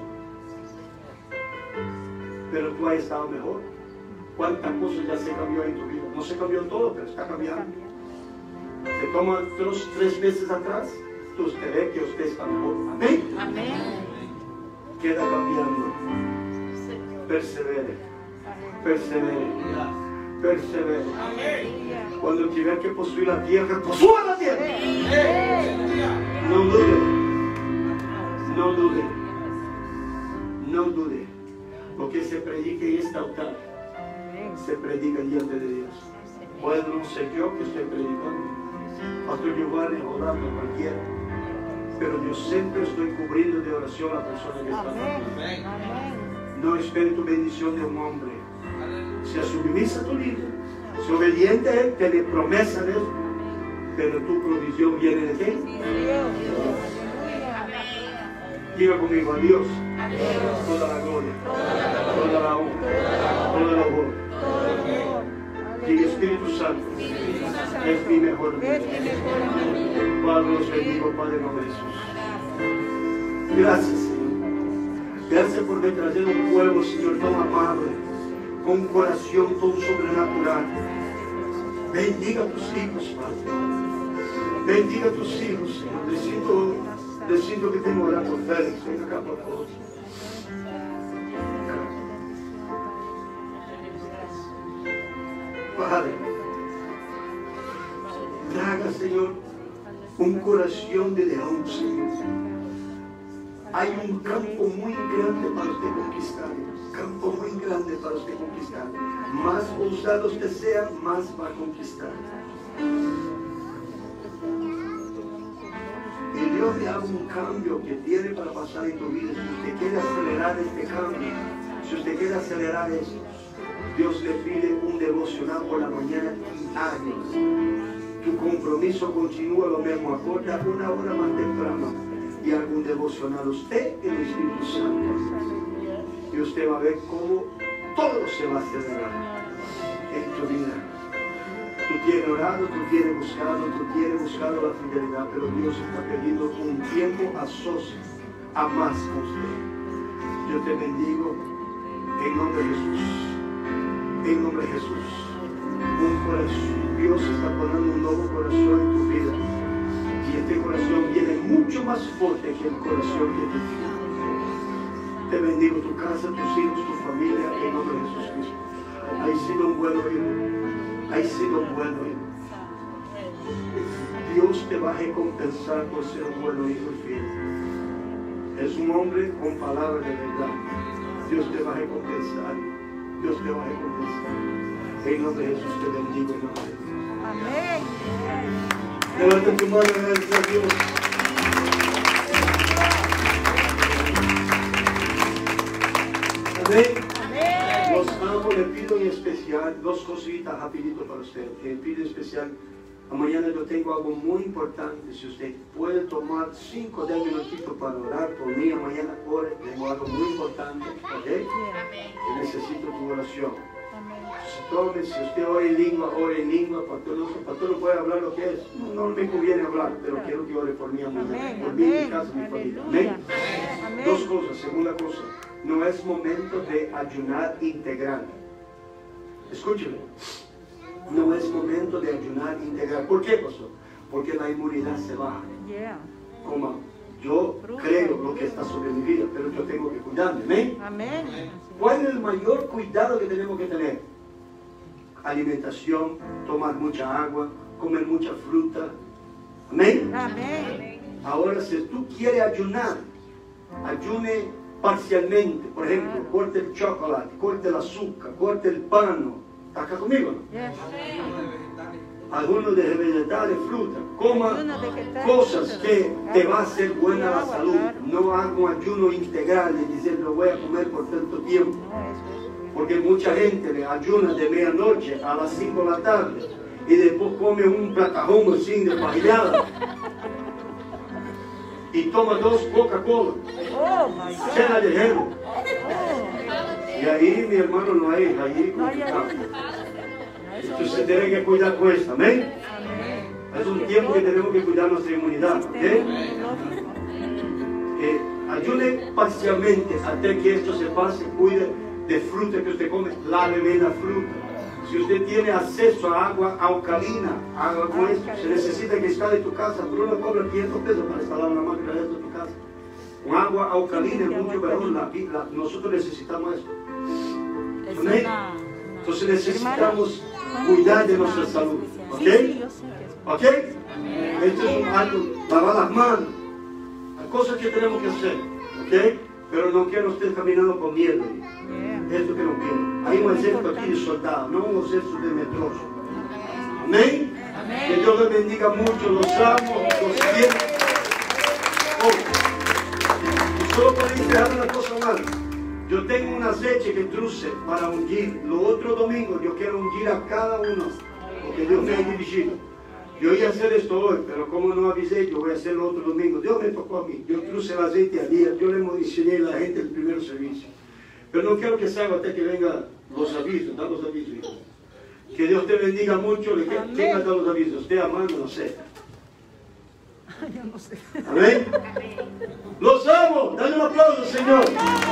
Pero tú has estado mejor. ¿Cuántas cosas ya se cambió en tu vida? No se cambió todo, pero está cambiando. Se toma tres, tres meses atrás, tú usted ve que usted está mejor. Amén. Amén. Queda cambiando. Persevere. Persevere. Persevere. Cuando tiver que poseer la tierra, posúa la tierra. No dude. No dude. No dude. Porque se predica en este altar. Se predica diante de Dios. Puede no ser yo que estoy predicando. Pastor Giovanni orando cualquiera. Pero yo siempre estoy cubriendo de oración a la persona que está hablando. No espere tu bendición de un hombre. Sea sumisa a tu líder. Sea obediente a él, tiene promesa de él. Pero tu provisión viene de quién? Diga conmigo, a Dios. Toda la gloria, toda la honra, toda la honra. Diga, Espíritu Santo, es mi mejor vida. Padre, los bendigo, Padre, en nombre de Jesús. Gracias, Señor. Gracias por me traer un pueblo, Señor, tan amable, con un corazón todo sobrenatural. Bendiga a tus hijos, Padre. Bendiga a tus hijos, Señor. Te siento, te siento que tengo que orar por Félix. Ven acá, por favor. Padre, traga, Señor, un corazón de león, Señor. Hay un campo muy grande para usted conquistar. Campo muy grande para usted conquistar. Más ousado usted sea, más va a conquistar. Y Dios le haga un cambio que tiene para pasar en tu vida. Si usted quiere acelerar este cambio, si usted quiere acelerar esto, Dios le pide un devocional por la mañana diario. Tu compromiso continúa lo mismo. Acorda una hora más temprano y algún devocional usted y el Espíritu Santo. Y usted va a ver cómo todo se va a acelerar en tu vida. Tú tienes orado, tú tienes buscado, tú tienes buscado la fidelidad, pero Dios está pidiendo un tiempo a sos, a más con usted. Yo te bendigo en nombre de Jesús. En nombre de Jesús. Un corazón. Dios está poniendo un nuevo corazón en tu vida. Y este corazón viene mucho más fuerte que el corazón que tú tienes. Te bendigo tu casa, tus hijos, tu familia, en nombre de Jesús Cristo. Has sido un buen hijo. Has sido un buen hijo. Dios te va a recompensar por ser un buen hijo y fiel. Es un hombre con palabras de verdad. Dios te va a recompensar. Dios te va a recompensar. En nombre de Jesús te bendigo. En nombre de Jesús. Amén. Levanta tu mano y gracias a Dios. Amén. Amén. Los amo, le pido en especial dos cositas rapidito para usted. Le pido en especial, mañana yo tengo algo muy importante. Si usted puede tomar cinco o diez minutitos para orar por mí, mañana ore, tengo algo muy importante, ¿ok? Y necesito tu oración. Tome, si usted ora en lengua, ore en lengua, pastor no, pastor no puede hablar lo que es. No, no me conviene hablar, pero quiero que ore por mí mañana, por mí, mi casa, mi familia. Amén. Amén. Dos cosas. Segunda cosa, no es momento de ayunar integral. Escúcheme. No es momento de ayunar integral. ¿Por qué, pastor? Porque la inmunidad se baja. Yeah. Como yo creo lo que está sobre mi vida, pero yo tengo que cuidarme. Amén. Amén. ¿Cuál es el mayor cuidado que tenemos que tener? Alimentación, tomar mucha agua, comer mucha fruta. Amén. Amén. Ahora, si tú quieres ayunar, ayune parcialmente. Por ejemplo, corte el chocolate, corte el azúcar, corte el pan. ¿Está acá conmigo? Yes. Algunos de vegetales, fruta. Coma Ayuno vegetal, cosas fruta, que te va a agua. hacer buena la Agua, salud. claro. No haga un ayuno integral de decir lo voy a comer por tanto tiempo. No, eso es. Porque mucha gente le ayuna de medianoche a las cinco de la tarde y después come un platajón así de parrillada y toma dos Coca-Cola, Oh, my God. cena de hielo. Oh. Y ahí, mi hermano, no hay, ahí No hay complicado. ayuno. Entonces tiene que cuidar con esto, amén. Amén. Es un tiempo que tenemos que cuidar nuestra inmunidad, ¿ok? Sistema inmunológico. Eh, ayune parcialmente hasta que esto se pase, cuide de fruta que usted come, láveme la fruta. Si usted tiene acceso a agua alcalina, agua con esto, se necesita que instale tu casa, pero no cobra quinientos pesos para instalar una máquina de tu casa. Con agua alcalina es mucho mejor, la, la, nosotros necesitamos esto. Es Amén. una- Entonces necesitamos cuidar de nuestra salud, ¿ok? Sí, sí, yo sé que es. ¿Ok? Esto es un algo, lavar las manos, hay cosas que tenemos que hacer, ¿ok? Pero no quiero usted caminando con miedo. Yeah. Esto que no quiero. Hay un ejército aquí de soldados, no un ejército de metrosos. Amén. Que Dios les bendiga mucho, los amo, los quiero. Oh. Y solo para dejar una cosa más. Yo tengo una aceite que truce para ungir. Los otros domingos yo quiero ungir a cada uno, porque Dios me ha dirigido. Yo iba a hacer esto hoy, pero como no avisé, yo voy a hacerlo otro domingo. Dios me tocó a mí. Yo truce el aceite a día. Yo le enseñé a la gente el primer servicio. Pero no quiero que se haga hasta que vengan los avisos. Da los avisos, hijo. Que Dios te bendiga mucho. Le Amén. tenga dar los avisos. Usted amando, no sé. Yo no sé. Amén. Los amo. Dale un aplauso, Señor.